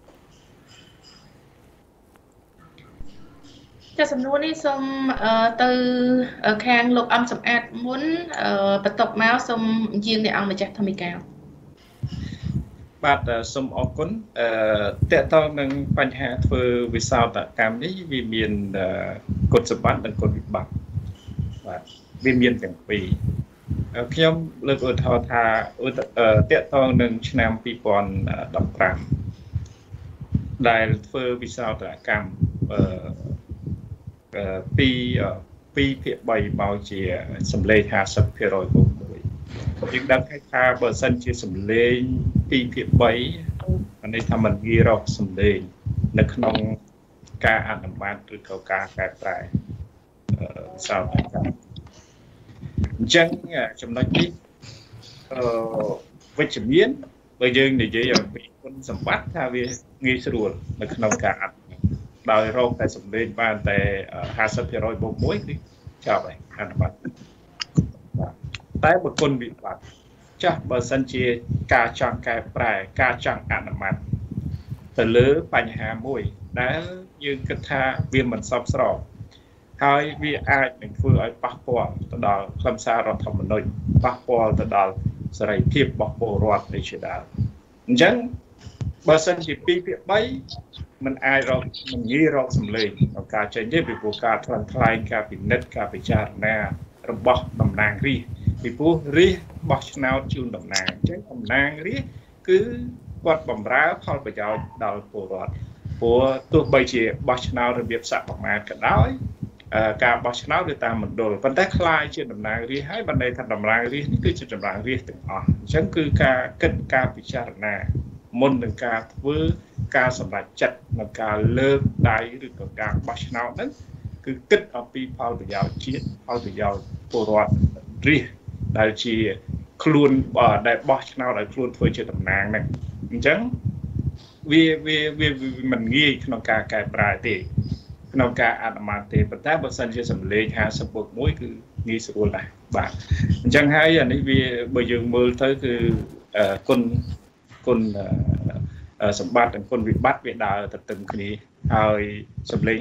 ចាសំណួរនេះសូមទៅខាងលោកអំសំអាតមុនបន្ទាប់មកសូមអញ្ជើញអ្នកអង្គម្ចាស់ធម្មិកាលបាទសូមអរគុណតកតងនឹងបញ្ហាធ្វើវិសោធនកម្មនេះវាមានគុណសម្បត្តិនិងគុណវិបត្តិបាទវាមានទាំងពីរខ្ញុំលើកឧទាហរណ៍ថាតកតងនឹងឆ្នាំ2015ដែលធ្វើវិសោធនកម្មពី2/3មកជាសម្លេង 50% បូក 1យើងដឹងថាបើសិនជាសម្លេង 2/3 អានេះថាมันងាយរកសម្លេងនៅក្នុងការអនុម័តឬក៏ការកែប្រែវិសោធនកម្មអញ្ចឹងចំណុចនេះវិជ្ជមានបើយើងនិយាយអំពីគុណសម្បត្តិថាវាងាយស្រួលនៅក្នុងការអនុដោយរកតែសម្លេងបានតែ 50% បូក 1 គឺចចប់ហើយអនុម័តតែបុគ្គលវិបត្តិចាស់បើសិនជាការចង់កែប្រែការចង់អនុម័តទៅលើបញ្ហាមួយដែលយើងគិតថាវាមិនសមស្របហើយវាអាចនឹងធ្វើឲ្យប៉ះពាល់ទៅដល់ខ្លឹមសាររដ្ឋធម្មនុញ្ញប៉ះពាល់ទៅដល់សេរីភាពរបស់ពលរដ្ឋនេះជាដើមអញ្ចឹងបើសិនជា2ពាក្យ3มันអាចរកមិនងាយរកសម្លេងក្នុងការចេញទេពីព្រោះការថ្លៃការពិនិត្យការពិចារណារបស់តំណាងរាស្ត្រពីព្រោះរាស្ត្របោះឆ្នោតជូនតំណាងអញ្ចឹងតំណាងរាស្ត្រគឺគាត់បម្រើផលប្រយោជន៍ដល់ពលរដ្ឋព្រោះទោះបីជាបោះឆ្នោតរបៀបសកលក៏ដោយការបោះឆ្នោតទៅតាមមណ្ឌលប៉ុន្តែខ្លាយជាតំណាងរាស្ត្រហើយបណ្ដេញថាតំណាងរាស្ត្រនេះគឺជាតំណាងរាស្ត្រទាំងអស់អញ្ចឹងគឺការគិតការពិចារណាមុននឹងការធ្វើការសម្រេចចិត្តក្នុងការលើកដៃឬក៏ការបោះឆ្នោតហ្នឹងគឺគិតអំពីផលប្រយោជន៍ជាតិផលប្រយោជន៍ពលរដ្ឋរាស្ត្រដែលជាខ្លួនដែលបោះឆ្នោតឲ្យខ្លួនធ្វើជាតំណាងហ្នឹងអញ្ចឹងវាមិនងាយក្នុងការកែប្រែទេក្នុងការអនុម័តទេប៉ុន្តែបើសិនជាសម្លេង50+1គឺងាយស្រួលដែរបាទអញ្ចឹងហើយអានេះវាបើយើងមើលទៅគឺគុណសម្បត្តិនិងគុណវិបត្តិវាដើរទៅទឹមគ្នាហើយសម្លេង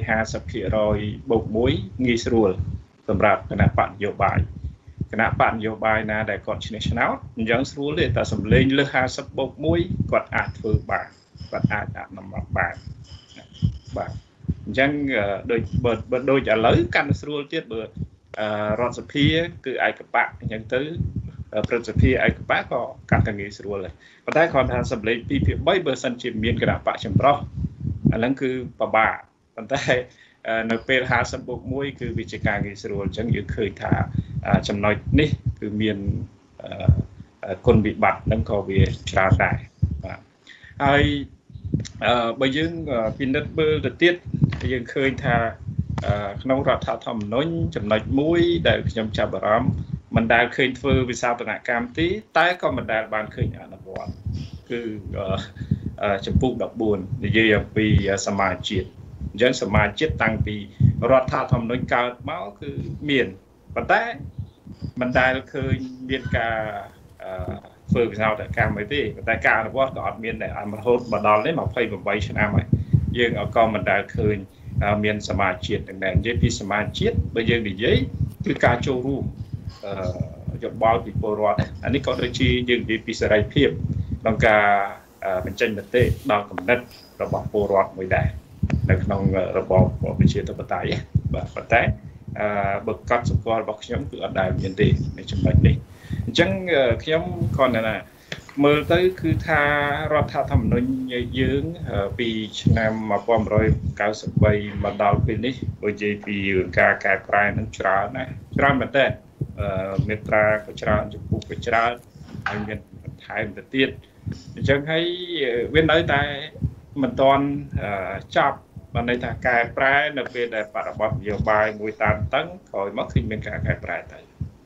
50%+1ងាយស្រួលសម្រាប់គណៈបកនយោបាយគណៈបកនយោបាយណាដែលគាត់ឈ្នះឆ្នោតអញ្ចឹងស្រួលទេតែសម្លេងលើស50+1គាត់អាចធ្វើបានគាត់អាចអនុម័តបានបាទអញ្ចឹងដូចបើដូចឥឡូវកាន់ស្រួលទៀតបើរដ្ឋសភាគឺឯកបកអញ្ចឹងទៅព្រឹទ្ធសភាឯកបកក៏កាន់តែងាយស្រួលដែរប៉ុន្តែគាត់ថាសម្លេង2ភាគ3បើសិនជាមានគណៈបកចម្រុះអាហ្នឹងគឺពិបាកប៉ុន្តែនៅពេល50+1គឺវាជាការងាយស្រួលអញ្ចឹងយើងឃើញថាចំណុចនេះគឺមានគុណវិបត្តិហ្នឹងក៏វាច្រើនដែរបាទហើយបើយើងពិនិត្យមើលទៅទៀតយើងឃើញថាក្នុងរដ្ឋធម្មនុញ្ញចំណុចមួយដែលខ្ញុំចាប់អារម្មណ៍មិនដែលឃើញធ្វើវិសោធនកម្មទេតែក៏មិនដែលបានឃើញអនុវត្តគឺចំពោះ14និយាយអំពីសមាជជាតិអញ្ចឹងសមាជជាតិតាំងពីរដ្ឋធម្មនុញ្ញកើតមកគឺមានប៉ុន្តែមិនដែលឃើញមានការធ្វើវិសោធនកម្មអីទេប៉ុន្តែការអនុវត្តក៏អត់មានដែររហូតមកដល់នេះ28ឆ្នាំហើយយើងក៏មិនដែលឃើញមានសមាជជាតិទាំងដែរនិយាយពីសមាជជាតិបើយើងនិយាយគឺការចូលរួមយោបល់ពីពលរដ្ឋអានេះក៏ដូចជាយើងនិយាយពីសេរីភាពក្នុងការបញ្ចេញមតិដល់គំនិតរបស់ពលរដ្ឋមួយដែរនៅក្នុងរបបប្រជាធិបតេយ្យបាទប៉ុន្តែបើកត់សម្គាល់របស់ខ្ញុំគឺអត់ដែលមានទេในចំណុចនេះអញ្ចឹងខ្ញុំគាត់ថាមើលទៅគឺថារដ្ឋធម្មនុញ្ញយើងពីឆ្នាំ1993មកដល់ពេលនេះបើនិយាយពីរឿងការកែប្រែនឹងច្រើនណាស់ច្រើនមែនតើមេត្រាក៏ច្រើនចំពោះក៏ច្រើនហើយមានបន្ថែមទៅទៀតអញ្ចឹងហើយវានៅតែមិនទាន់ចប់បានន័យថាកែប្រែនៅពេលដែលបរិបទនយោបាយមួយតាមតឹងក្រោយមកឃើញមានការកែប្រែទៅ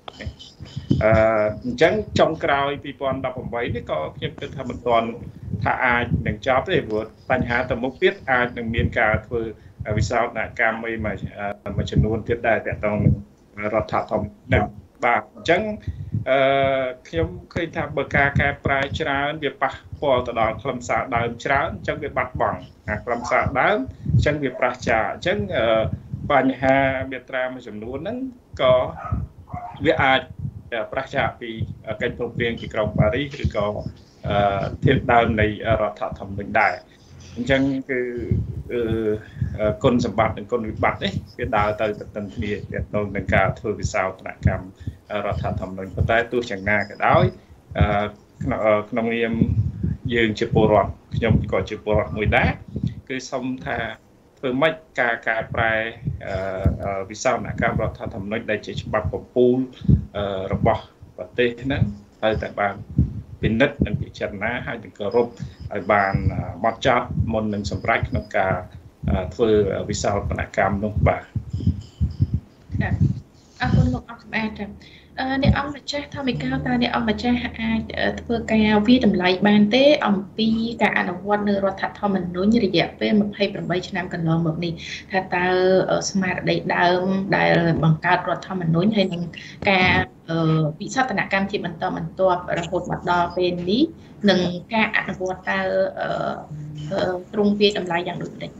អញ្ចឹងចុងក្រោយ2018នេះក៏ខ្ញុំគិតថាមិនទាន់ថាអាចនឹងចប់ទេព្រោះបញ្ហាទៅមុខទៀតអាចនឹងមានការធ្វើវិសោធនកម្មមួយចំនួនទៀតដែរទាក់ទងនឹងរដ្ឋធម្មនុញ្ញបាទអញ្ចឹងខ្ញុំឃើញថាបើការកែប្រែច្រើនវាប៉ះពាល់ទៅដល់ខ្លឹមសារដើមច្រើនអញ្ចឹងវាបាត់បង់ខ្លឹមសារដើមអញ្ចឹងវាប្រះចាអញ្ចឹងបញ្ហាមាត្រាមួយចំនួនហ្នឹងក៏វាអាចប្រះចាពីកិច្ចព្រមព្រៀងទីក្រុងប៉ារីសឬក៏ធាតុដើមនៃរដ្ឋធម្មនុញ្ញដែរអញ្ចឹងគឺគុណសម្បត្តិនិងគុណវិបត្តិនេះវាដើរទៅទន្ទឹមគ្នាទាក់ទងនឹងការធ្វើវិសោធនកម្មរដ្ឋធម្មនុញ្ញប៉ុន្តែទោះយ៉ាងណាក៏ដោយក្នុងនាមយើងជាពលរដ្ឋខ្ញុំក៏ជាពលរដ្ឋមួយដែរគឺសូមថាធ្វើម៉េចការកែប្រែវិសោធនកម្មរដ្ឋធម្មនុញ្ញដែលជាច្បាប់កំពូលរបស់ប្រទេសហ្នឹងហើយតែបានពិនិត្យនិងពិចារណាហើយនឹងគោរពឲ្យបានបត់ចត់មុននឹងសម្រេចក្នុងការធ្វើវិសោធនកម្មនោះបាទអរគុណលោកអបសម្បត្តិអ្នកអង្គម្ចាស់ថាមីកាតើអ្នកអង្គម្ចាស់អាចធ្វើការវិតម្លៃបានទេអំពីការអនុវត្តនៅរដ្ឋធម្មនុញ្ញរយៈពេល28ឆ្នាំកន្លងមកនេះថាតើស្មារតីដើមដែលបង្កើតរដ្ឋធម្មនុញ្ញហើយនឹងការវិសោធនកម្មជាបន្តបន្ទាប់រហូតមកដល់ពេលនេះនឹងការអនុវត្តតើទ្រង់វិតម្លៃយ៉ាងដូចម្តេច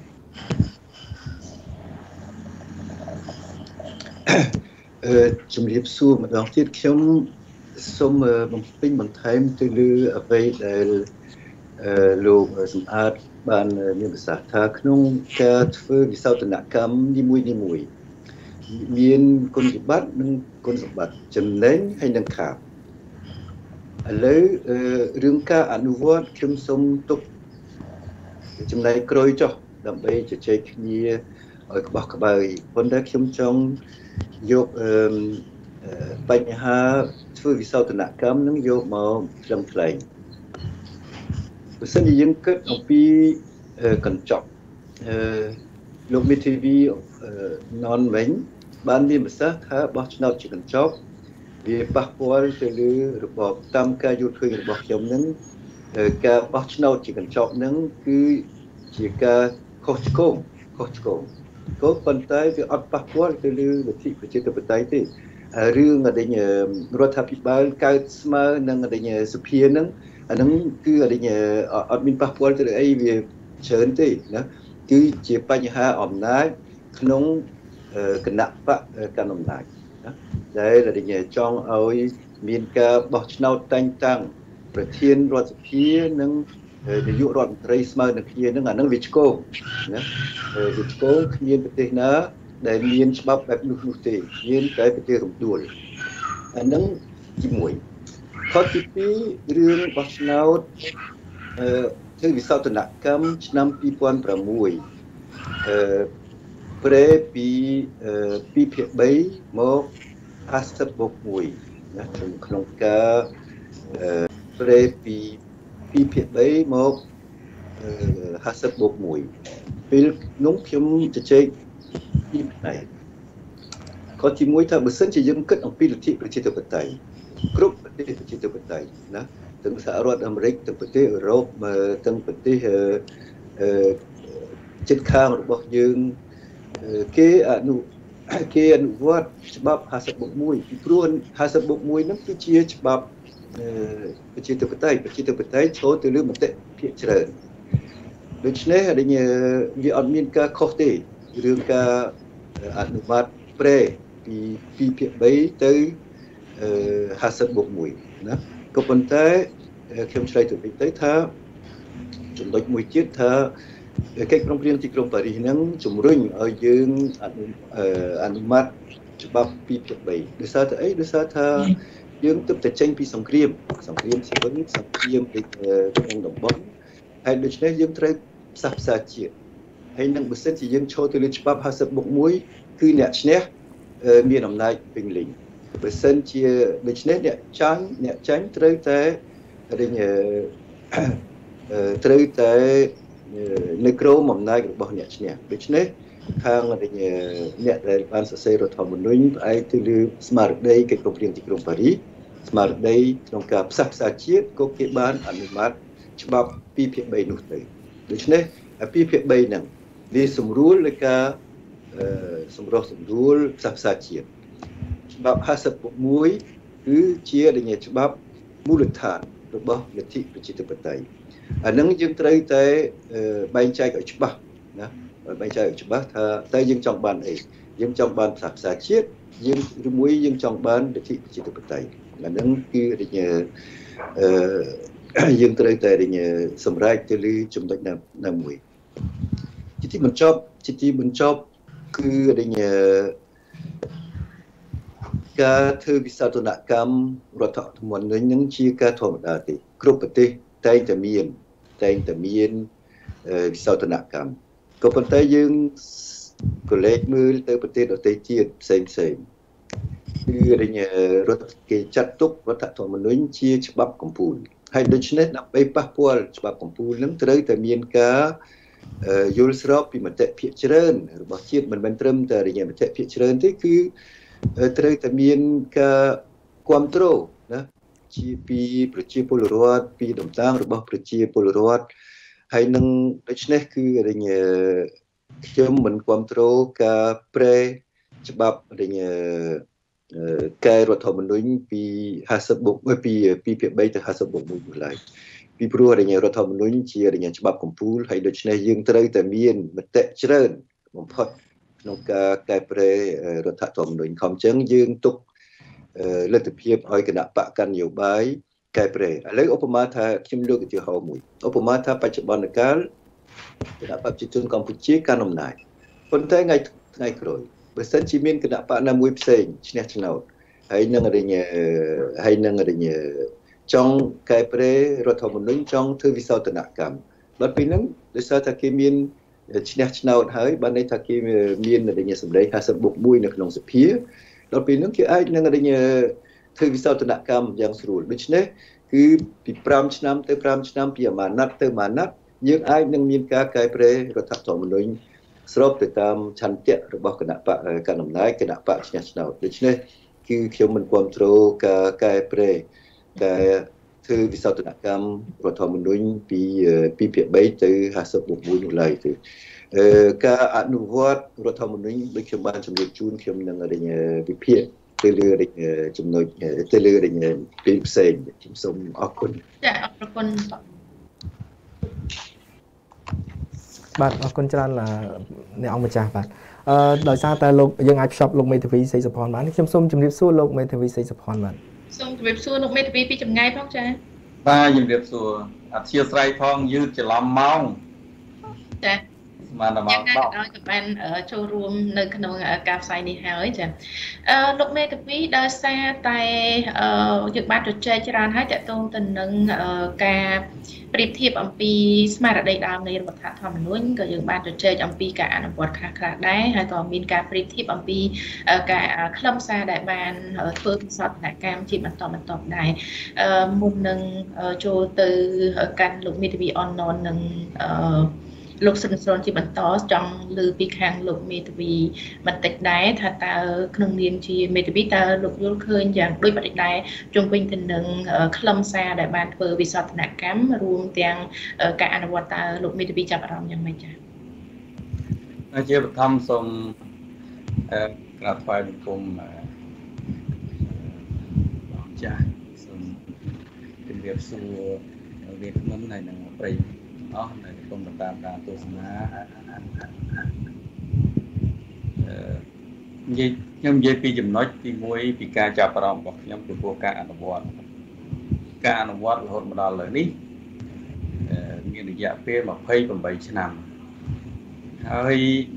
ជំរាបសួរម្ដងទៀតខ្ញុំសូមបំពេញបន្ថែមទៅលើអ្វីដែលលោកសម្អាតបានមានប្រសាសន៍ថាក្នុងការធ្វើវិសោធនកម្មនីមួយមានគុណវិបត្តិនិងគុណសម្បត្តិចំណេញហើយនិងខាតឥឡូវរឿងការអនុវត្តខ្ញុំសូមទុកចំណែកក្រោយចុះដើម្បីជជែកគ្នាឲ្យក្បោះក្បាយប៉ុន្តែខ្ញុំចង់យកបញ្ហាធ្វើវិសោធនកម្មនឹងយកមកខ្លឹមខ្លែងបើសិនជាយើងគិតអំពីកញ្ចក់លោកមេធាវីណនវិញបានមានប្រសាសន៍ថាបោះឆ្នោតជាកញ្ចក់វាប៉ះពាល់ទៅលើរបបតាមការយល់ឃើញរបស់ខ្ញុំនឹងការបោះឆ្នោតជាកញ្ចក់នឹងគឺជាការខុសឆ្គងក៏ប៉ុន្តែវាអត់ប៉ះពាល់ទៅលើលទ្ធិប្រជាធិបតេយ្យទេរឿងអីរដ្ឋាភិបាលកើតស្មើនឹងអីសភាហ្នឹងអាហ្នឹងគឺអីអត់មានប៉ះពាល់ទៅលើអីវាច្រើនទេណាគឺជាបញ្ហាអំណាចក្នុងគណៈបកកណ្ដាលអំណាចណាដែលចង់ឲ្យមានការបោះឆ្នោតតែងតាំងប្រធានរដ្ឋសភានិងនាយករដ្ឋមន្ត្រីស្មើនឹងគ្នានឹងអានឹងវាឆ្កងណាវាឆ្កងគ្មានប្រទេសណាដែលមានច្បាប់បែបនោះទេមានតែប្រទេសរំដួលអានឹងទី1ខុសទី2រឿងបោះឆ្នោតធ្វើវិសោធនកម្មឆ្នាំ2006ប្រេពី2ភាគ3មក50+1ណាក្នុងការប្រេពី2ភាគ3មក50+1ពេលនោះខ្ញុំជជែកពីផ្នែកខុសទី1ថាបើសិនជាយើងគិតអំពីលទ្ធិប្រជាធិបតេយ្យគ្រប់ប្រទេសប្រជាធិបតេយ្យណាទាំងសហរដ្ឋអាមេរិកទាំងប្រទេសអឺរ៉ុបទាំងប្រទេសជិតខាងរបស់យើងគេអនុវត្តច្បាប់50+1ពីព្រោះ50+1ហ្នឹងគឺជាច្បាប់ប្រជាធិបតេយ្យចូលទៅលើមតិភាគច្រើនដូច្នេះវាអត់មានការខុសទេរឿងការអនុវត្តប្រេពី2ភាគ3ទៅ50+1ណាក៏ប៉ុន្តែខ្ញុំឆ្លើយទៅវិញទៅថាចំណុចមួយទៀតថាកិច្ចព្រមព្រៀងទីក្រុងប៉ារីសហ្នឹងជំរុញឲ្យយើងអនុម័តច្បាប់2ភាគ3ដោយសារតែអីដោយសារថាយើងទើបតែចេញពីសង្គ្រាមស៊ីវិលសង្គ្រាមក្នុងតំបន់ហើយដូច្នេះយើងត្រូវផ្សះផ្សាជាតិហើយនឹងបើសិនជាយើងឈរទៅលើច្បាប់50+1គឺអ្នកឈ្នះមានអំណាចពេញលេញបើសិនជាដូច្នេះអ្នកចាញ់ត្រូវតែនៅក្រោមអំណាចរបស់អ្នកឈ្នះដូច្នេះខាងអ្នកដែលបានសរសេររដ្ឋធម្មនុញ្ញផ្អែកទៅលើស្មារតីកិច្ចព្រមព្រៀងទីក្រុងប៉ារីសស្មារតីក្នុងការផ្សះផ្សាជាតិក៏គេបានអនុម័តច្បាប់2ភាគ3នោះទៅដូច្នេះ2ភាគ3ហ្នឹងវាសម្រួលលើការសម្រុះសម្រួលផ្សះផ្សាជាតិច្បាប់50+1គឺជាច្បាប់មូលដ្ឋានរបស់លទ្ធិប្រជាធិបតេយ្យអានឹងយើងត្រូវតែបែងចែកឲ្យច្បាស់ណាបែងចែកឲ្យច្បាស់ថាតើយើងចង់បានអីយើងចង់បានផ្សះផ្សាជាតិឬមួយយើងចង់បានលទ្ធិប្រជាធិបតេយ្យអានឹងគឺយើងត្រូវតែសម្រេចទៅលើចំណុចណាមួយជាទីបញ្ចប់គឺការធ្វើវិសោធនកម្មរដ្ឋធម្មនុញ្ញនឹងជាការធម្មតាទេគ្រប់ប្រទេសតែងតែមានវិសោធនកម្មក៏ប៉ុន្តែយើងក៏លេខមើលទៅប្រទេសដទៃទៀតផ្សេងគឺរដ្ឋគេចាត់ទុករដ្ឋធម្មនុញ្ញជាច្បាប់កំពូលហើយដូច្នេះដើម្បីប៉ះពាល់ច្បាប់កំពូលនឹងត្រូវតែមានការយល់ស្របពីមតិភាគច្រើនរបស់ជាតិមិនមែនត្រឹមតែមតិភាគច្រើនទេគឺត្រូវតែមានការความโตนะជាពីប្រជាពលរដ្ឋពីដំណើររបស់ប្រជាពលរដ្ឋហើយនឹងដូច្នេះគឺខ្ញុំមិនគ្រប់គ្រងការប្រែច្បាប់កែរដ្ឋធម្មនុញ្ញពី50ពីភាគ3ទៅ50/1នោះឡើយពីព្រោះរដ្ឋធម្មនុញ្ញជាច្បាប់កំពូលហើយដូច្នេះយើងត្រូវតែមានមតិច្រើនបំផុតក្នុងការកែប្រែរដ្ឋធម្មនុញ្ញខំចឹងយើងទុកលទ្ធភាពឲ្យគណៈបកកណ្ដាលនយោបាយកែប្រែឥឡូវឧបមាថាខ្ញុំលើកឧទាហរណ៍មួយឧបមាថាបច្ចុប្បន្នកាលគណៈបកប្រជាជនកម្ពុជាកាន់អំណាចប៉ុន្តែថ្ងៃក្រោយបើសិនជាមានគណៈបកណាមួយផ្សេងឈ្នះឆ្នោតហើយនឹងចង់កែប្រែរដ្ឋធម្មនុញ្ញចង់ធ្វើវិសោធនកម្មដល់ពេលហ្នឹងដោយសារតែគេមានឈ្នះឆ្នោតហើយបានន័យថាគេមានសម្លេង50/1នៅក្នុងសភាដល់ពេលហ្នឹងគេអាចនឹងធ្វើវិសោធនកម្មយ៉ាងស្រួលដូច្នេះគឺពី5ឆ្នាំទៅ5ឆ្នាំពីអាណត្តិទៅអាណត្តិយើងអាចនឹងមានការកែប្រែរដ្ឋធម្មនុញ្ញស្របទៅតាមឆន្ទៈរបស់គណៈបកកណ្ដាលអំណាចគណៈបកឈ្នះឆ្នោតដូច្នេះគឺខ្ញុំមិនគ្រប់គ្រងការកែប្រែការធ្វើវិសោធនកម្មរដ្ឋធម្មនុញ្ញពីភាគ3ទៅ50/1នោះឡើយទេការអនុវត្តរដ្ឋធម្មនុញ្ញដូចខ្ញុំបានជម្រាបជូនខ្ញុំនឹងវិភាគទៅលើចំណុចទៅលើពីផ្សេងខ្ញុំសូមអរគុណចាអរគុណបាទអរគុណច្រើនអ្នកអង្គម្ចាស់បាទដោយសារតែលោកយើងអាចភ្ជាប់លោកមេធាវីសីសុផាន់បានខ្ញុំសូមជម្រាបសួរលោកមេធាវីសីសុផាន់បាទសូមជម្រាបសួរលោកមេធាវីពីចម្ងាយផងចាបាទជម្រាបសួរអធិស្ឋានផងយឺតច្រឡំម៉ោងចាស្មានតែម៉ោង10 ឲ្យក៏បានចូលរួមនៅក្នុងការផ្សាយនេះហើយចាលោកមេធាវីដោយសារតែយើងបានជជែកច្រើនហើយតកតងទៅនឹងការប្រៀបធៀបអំពីស្មារតីដើមនៃរដ្ឋធម្មនុញ្ញក៏យើងបានជជែកអំពីការអនុវត្តខ្លះៗដែរហើយក៏មានការប្រៀបធៀបអំពីការខ្លឹមសារដែលបានធ្វើវិសោធនកម្មជាបន្តដែរមុននឹងចូលទៅកាន់លោកមេធាវីអនណននឹងលោកសុនស្រនជាបន្តចង់លើពីខាងលោកមេធាវីបន្តិចដែរថាតើក្នុងនាមជាមេធាវីតើលោកយល់ឃើញយ៉ាងដូចបន្តិចដែរជុំវិញទៅនឹងខ្លឹមសារដែលបានធ្វើវិសោធនកម្មរួមទាំងការអនុវត្តតើលោកមេធាវីចាប់អារម្មណ៍យ៉ាងម៉េចចា៎ជាបឋមសូមក្រាបថ្វាយបង្គំបងចាស់សូមជម្រាបសួរវាគ្មិនហើយនឹងប្រិយអស់នៅក្នុងតាមការទស្សនាខ្ញុំនិយាយពីចំណុចទី1ពីការចាប់អារម្មណ៍របស់ខ្ញុំចំពោះការអនុវត្តរហូតមកដល់ឥឡូវនេះមានរយៈពេល28ឆ្នាំហើយ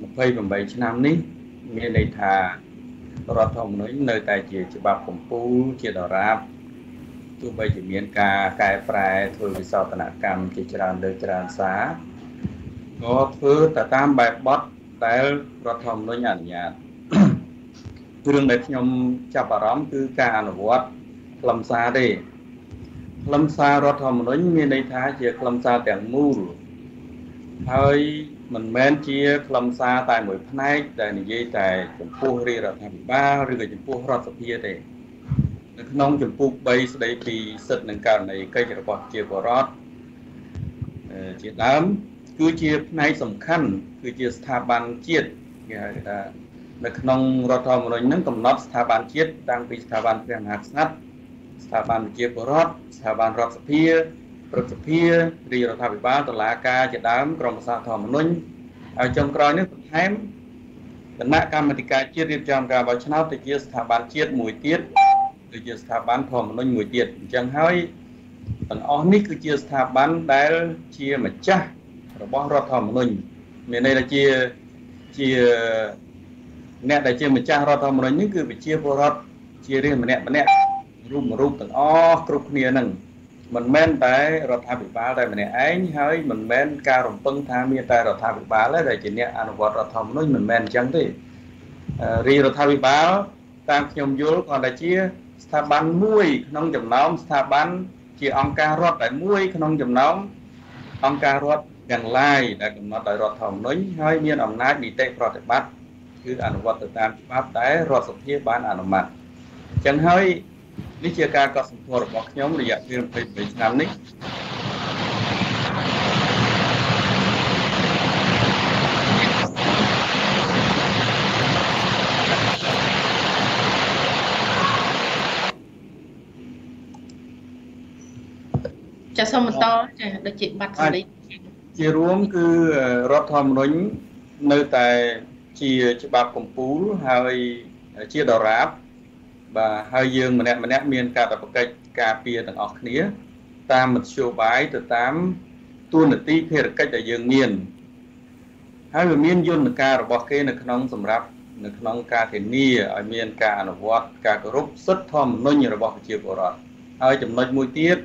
28ឆ្នាំនេះមានន័យថារដ្ឋធម្មនុញ្ញនៅតែជាច្បាប់កំពូលជាដរាបទោះបីជាមានការកែប្រែធ្វើវិសោធនកម្មជាច្រើនលើច្រើនសារក៏ធ្វើទៅតាមបែបបទដែលរដ្ឋធម្មនុញ្ញអនុញ្ញាតរឿងដែលខ្ញុំចាប់អារម្មណ៍គឺការអនុវត្តខ្លឹមសារទេខ្លឹមសាររដ្ឋធម្មនុញ្ញមានន័យថាជាខ្លឹមសារទាំងមូលហើយមិនមែនជាខ្លឹមសារតែមួយផ្នែកដែលនិយាយតែចំពោះរាជរដ្ឋាភិបាលឬក៏ចំពោះរដ្ឋសភាទេនៅក្នុងចម្ពោះ3ស្ដីពីសិទ្ធិនិងករណីកិច្ចរបស់ប្រជាពលរដ្ឋជាដើមគឺជាផ្នែកសំខាន់គឺជាស្ថាប័នជាតិគេហៅថានៅក្នុងរដ្ឋធម្មនុញ្ញហ្នឹងកំណត់ស្ថាប័នជាតិតាំងពីស្ថាប័នព្រះមហាក្សត្រស្ថាប័នប្រជាពលរដ្ឋស្ថាប័នរដ្ឋសភាព្រឹទ្ធសភារាជរដ្ឋាភិបាលតុលាការជាដើមក្រមប្រសាធម្មនុញ្ញហើយចុងក្រោយនេះបន្ថែមគណៈកម្មាធិការជាតិរៀបចំការបោះឆ្នោតទៅជាស្ថាប័នជាតិមួយទៀតគឺជាស្ថាប័នធម្មនុញ្ញមួយទៀតអញ្ចឹងហើយទាំងអស់នេះគឺជាស្ថាប័នដែលជាម្ចាស់របស់រដ្ឋធម្មនុញ្ញមានន័យថាជាអ្នកដែលជាម្ចាស់រដ្ឋធម្មនុញ្ញនេះគឺប្រជាពលរដ្ឋជារាជម្នាក់រូបទាំងអស់គ្រប់គ្នានឹងមិនមែនតែរដ្ឋាភិបាលតែម្នាក់ឯងហើយមិនមែនការរំពឹងថាមានតែរដ្ឋាភិបាលទេដែលជាអ្នកអនុវត្តរដ្ឋធម្មនុញ្ញមិនមែនអញ្ចឹងទេរាជរដ្ឋាភិបាលតាមខ្ញុំយល់គាត់តែជាស្ថាប័នមួយក្នុងចំណោមស្ថាប័នជាអង្គការរដ្ឋតែមួយក្នុងចំណោមអង្គការរដ្ឋទាំងឡាយដែលកំណត់ដោយរដ្ឋធម្មនុញ្ញហើយមានអំណាចនីតិប្រតិបត្តិគឺអនុវត្តទៅតាមច្បាប់ដែលរដ្ឋសភាបានអនុម័តអញ្ចឹងហើយនេះជាការកត់សម្គាល់របស់ខ្ញុំរយៈពេល28ឆ្នាំនេះចាសូមបន្តចាដូចជាបាត់សម្លេងជារួមគឺរដ្ឋធម្មនុញ្ញនៅតែជាច្បាប់កំពូលហើយជាដរាបបាទហើយយើងម្នាក់មានកាតព្វកិច្ចការពារទាំងអស់គ្នាតាមមធ្យោបាយទៅតាមទួនាទីភារកិច្ចដែលយើងមានហើយវាមានយន្តការរបស់គេនៅក្នុងសម្រាប់នៅក្នុងការធានាឲ្យមានការអនុវត្តការគោរពសិទ្ធិធម្មនុញ្ញរបស់ប្រជាពលរដ្ឋហើយចំណុចមួយទៀត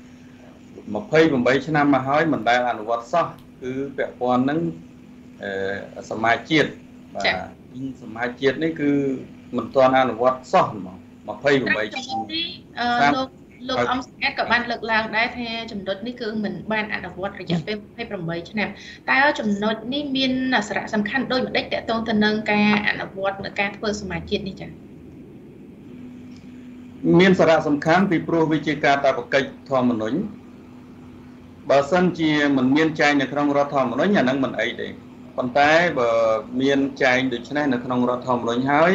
28ឆ្នាំមកហើយមិនដែលអនុវត្តសោះគឺពាក់ព័ន្ធនឹងសមាជជាតិបាទសមាជជាតិនេះគឺមិនទាន់អនុវត្តសោះហ្មង28ឆ្នាំលោកអំសង្កេតក៏បានលើកឡើងដែរថាចំណុចនេះគឺមិនបានអនុវត្តរយៈពេល28ឆ្នាំតើចំណុចនេះមានសារៈសំខាន់ដូចម្តេចតកតងទៅនឹងការអនុវត្តនៅការធ្វើសមាជជាតិនេះចា៎មានសារៈសំខាន់ពីព្រោះវាជាការតាបកិច្ចធម្មនុញ្ញបើសិនជាមិនមានចែងនៅក្នុងរដ្ឋធម្មនុញ្ញអានឹងមិនអីទេប៉ុន្តែបើមានចែងដូច្នេះនៅក្នុងរដ្ឋធម្មនុញ្ញហើយ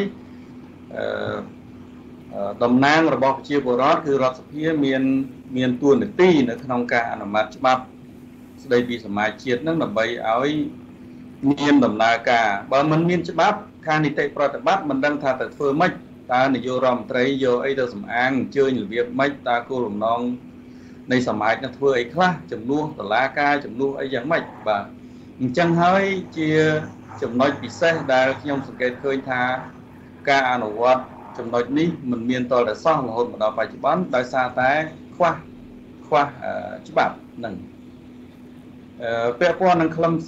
តំណាងរបស់ប្រជាពលរដ្ឋគឺរដ្ឋសភាមានតួនាទីនៅក្នុងការអនុម័តច្បាប់ស្តីពីសមាជជាតិនឹងដើម្បីឲ្យមានដំណើរការបើមិនមានច្បាប់ខាងនីតិប្រតិបត្តិមិនដឹងថាទៅធ្វើម៉េចតើនាយករដ្ឋមន្ត្រីយកអីទៅសម្អាងអញ្ជើញរបៀបម៉េចតើគោលបំណងនៃសមាជនឹងធ្វើអីខ្លះជំនួសតុលាការជំនួសអីយ៉ាងម៉េចបាទអញ្ចឹងហើយជាចំណុចពិសេសដែលខ្ញុំសង្កេតឃើញថាការអនុវត្តចំណុចនេះមិនមានតតែសោះរហូតមកដល់បច្ចុប្បន្នដោយសារតែខ្វះច្បាប់នឹងពាក់ព័ន្ធនឹងខ្លឹម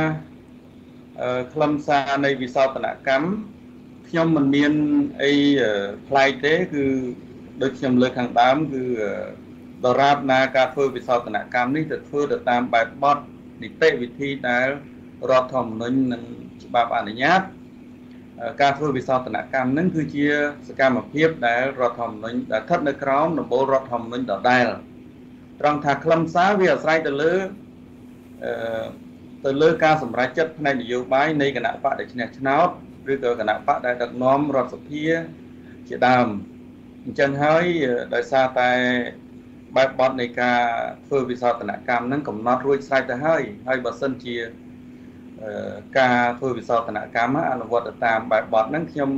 សារនៃវិសោធនកម្មខ្ញុំមិនមានអីប្លែកទេគឺដូចខ្ញុំលើកខាងដើមគឺដរាបណាការធ្វើវិសោធនកម្មនេះទៅធ្វើទៅតាមបែបបទនីតិវិធីដែលរដ្ឋធម្មនុញ្ញនិងច្បាប់អនុញ្ញាតការធ្វើវិសោធនកម្មនឹងគឺជាសកម្មភាពដែលរដ្ឋធម្មនុញ្ញដែលស្ថិតនៅក្រោមដំបូលរដ្ឋធម្មនុញ្ញដដែលត្រង់ថាខ្លឹមសារវាអាស្រ័យទៅលើការសម្រេចចិត្តផ្នែកនយោបាយនៃគណៈបកដែលឈ្នះឆ្នោតឬក៏គណៈបកដែលដឹកនាំរដ្ឋសភាជាដើមអញ្ចឹងហើយដោយសារតែបែបបទនៃការធ្វើវិសោធនកម្មហ្នឹងកំណត់រួចស្រេចទៅហើយបើសិនជាការធ្វើវិសោធនកម្មអនុវត្តទៅតាមបែបបទហ្នឹងខ្ញុំ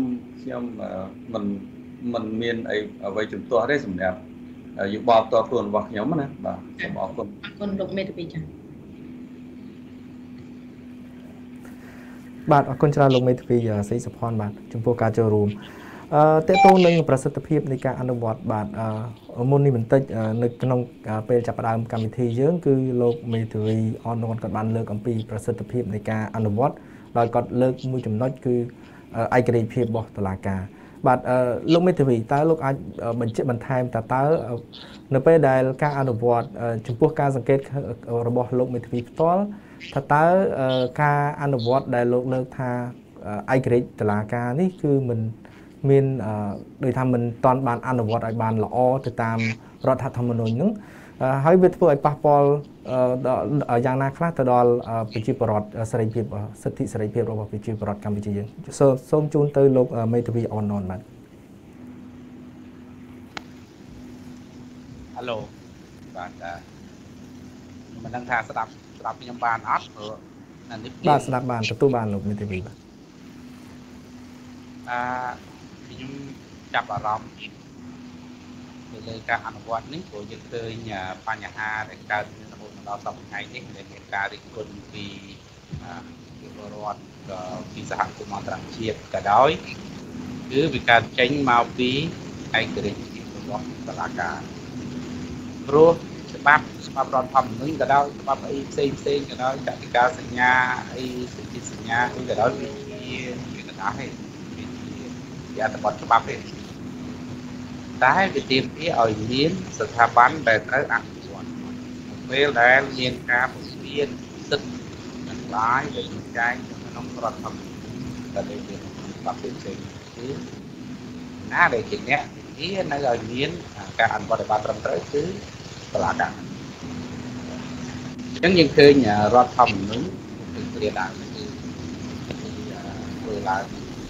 មិនមានអ្វីជំទាស់ទេសម្រាប់យោបល់ផ្ទាល់ខ្លួនរបស់ខ្ញុំណាបាទសូមអរគុណលោកមេធាវីចា៎បាទអរគុណច្រើនលោកមេធាវីសីសុផាន់បាទចំពោះការចូលរួមតេតងនឹងប្រសិទ្ធភាពនៃការអនុវត្តបាទមុននេះបន្តិចនៅក្នុងពេលចាប់ផ្ដើមកម្មវិធីយើងគឺលោកមេធាវីអននគាត់បានលើកអំពីប្រសិទ្ធភាពនៃការអនុវត្តដោយគាត់លើកមួយចំណុចគឺឯករាជ្យភាពរបស់តុលាការបាទលោកមេធាវីតើលោកអាចបញ្ជាក់បន្ថែមតើនៅពេលដែលការអនុវត្តចំពោះការសង្កេតរបស់លោកមេធាវីផ្ទាល់ថាតើការអនុវត្តដែលលោកលើកថាឯករាជ្យតុលាការនេះគឺមិនមានដោយថាមិនតាន់បានអនុវត្តឲ្យបានល្អទៅតាមរដ្ឋធម្មនុញ្ញហ្នឹងហើយវាធ្វើឲ្យប៉ះពាល់យ៉ាងណាខ្លះទៅដល់ប្រជាពលរដ្ឋសេរីភាពសិទ្ធិសេរីភាពរបស់ប្រជាពលរដ្ឋកម្ពុជាយើងសូមជូនទៅលោកមេធាវីអននបាទហៅបាទមិនដឹងថាស្ដាប់ខ្ញុំបានអត់ព្រោះនេះបាទស្ដាប់បានទទួលបានលោកមេធាវីបាទខ្ញុំចាប់អារម្មណ៍ទៅលើការអនុវត្តនេះព្រោះយើងឃើញបញ្ហាដែលកើតមានរហូតដល់សប្តាហ៍ថ្ងៃនេះដែលមានការរិះគន់ពីពលរដ្ឋពីសហគមន៍អន្តរជាតិក៏ដោយគឺវាកើតចេញមកពីឯករាជ្យភាពរបស់តុលាការព្រោះច្បាប់រដ្ឋធម្មនុញ្ញក៏ដោយច្បាប់អីផ្សេងក៏ដោយកតិកាសញ្ញាអីសិទ្ធិសញ្ញាអីក៏ដោយវាជាកណ្ដាស់ទេជាអត្ថបទច្បាប់ទេតែវាទាមទារឲ្យមានស្ថាប័នដែលត្រូវអនុវត្តពេលដែលមានការពង្រៀនសិទ្ធិទាំងឡាយដែលចែងក្នុងរដ្ឋធម្មនុញ្ញដែលមានច្បាប់ផ្សេងគឺណាដែលជាអ្នកធានៅឲ្យមានការអនុវត្តឲ្យបានត្រឹមត្រូវគឺតុលាការអញ្ចឹងយើងឃើញរដ្ឋធម្មនុញ្ញគឺគ្រាដើមគឺធ្វើឡើង